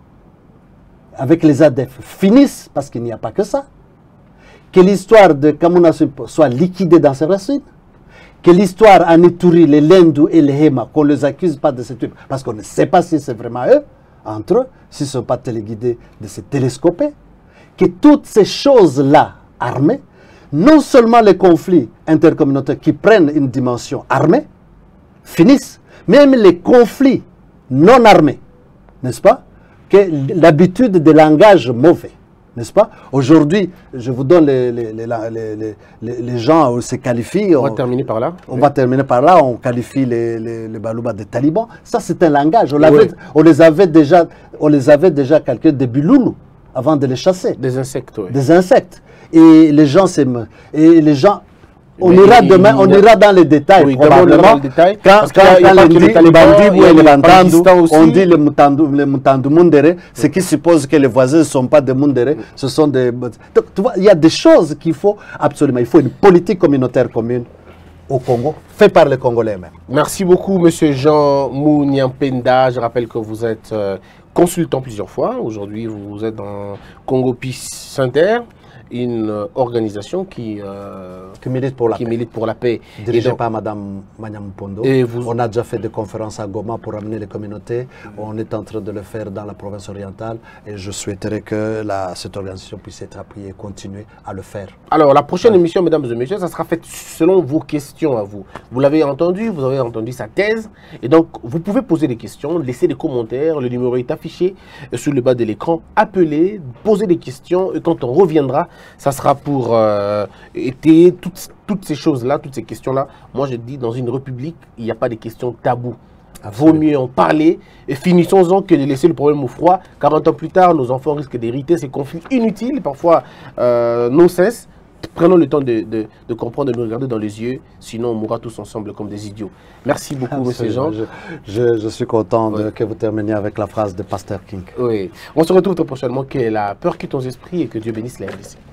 avec les ADF, finisse, parce qu'il n'y a pas que ça. Que l'histoire de Kamuna soit liquidée dans ses racines. Que l'histoire en Ituri, les Lendu et les Hema, qu'on ne les accuse pas de ce truc, parce qu'on ne sait pas si c'est vraiment eux, entre eux, s'ils ne sont pas téléguidés de se télescoper. Que toutes ces choses-là, armées, non seulement les conflits intercommunautaires qui prennent une dimension armée, finissent, même les conflits non armés, n'est-ce pas? Que l'habitude des langages mauvais, n'est-ce pas? Aujourd'hui, je vous donne les gens où se qualifient. On va terminer par là. On va terminer par là, on qualifie les Balouba de talibans. Ça, c'est un langage. On les avait déjà calqués des Biloulou avant de les chasser. Des insectes, oui. Des insectes. Et les gens s'aiment. Et les gens. On ira demain, on ira dans les détails, oui, probablement. Dans les détails, quand on dit les bandits ou les Bantandu, on dit les Mutandu Mundere, ce qui suppose que les voisins ne sont pas des Mundere, ce sont des... Donc, tu vois, il y a des choses qu'il faut absolument. Il faut une politique communautaire commune au Congo, faite par les Congolais eux-mêmes. Merci beaucoup, Monsieur Jean Mouniampenda. Je rappelle que vous êtes consultant plusieurs fois. Aujourd'hui, vous êtes dans Congo Peace Center, une organisation qui milite pour la paix. Dirigée par Mme Manyampondo. On a déjà fait des conférences à Goma pour amener les communautés. On est en train de le faire dans la province orientale. Et je souhaiterais que cette organisation puisse être appuyée et continuer à le faire. Alors, la prochaine émission, mesdames et messieurs, ça sera fait selon vos questions à vous. Vous l'avez entendu, vous avez entendu sa thèse. Et donc, vous pouvez poser des questions, laisser des commentaires. Le numéro est affiché sur le bas de l'écran. Appelez, posez des questions. Et quand on reviendra, ça sera pour étayer toutes ces choses-là, toutes ces questions-là. Moi, je dis, dans une république, il n'y a pas de questions taboues. Vaut mieux en parler et finissons-en que de laisser le problème au froid. 40 ans plus tard, nos enfants risquent d'hériter ces conflits inutiles, parfois non cesse. Prenons le temps de comprendre, de nous regarder dans les yeux, sinon on mourra tous ensemble comme des idiots. Merci beaucoup, Monsieur Jean. Je suis content que vous terminiez avec la phrase de Pasteur King. Oui. On se retrouve très prochainement. Que la peur quitte nos esprits et que Dieu bénisse les RDC.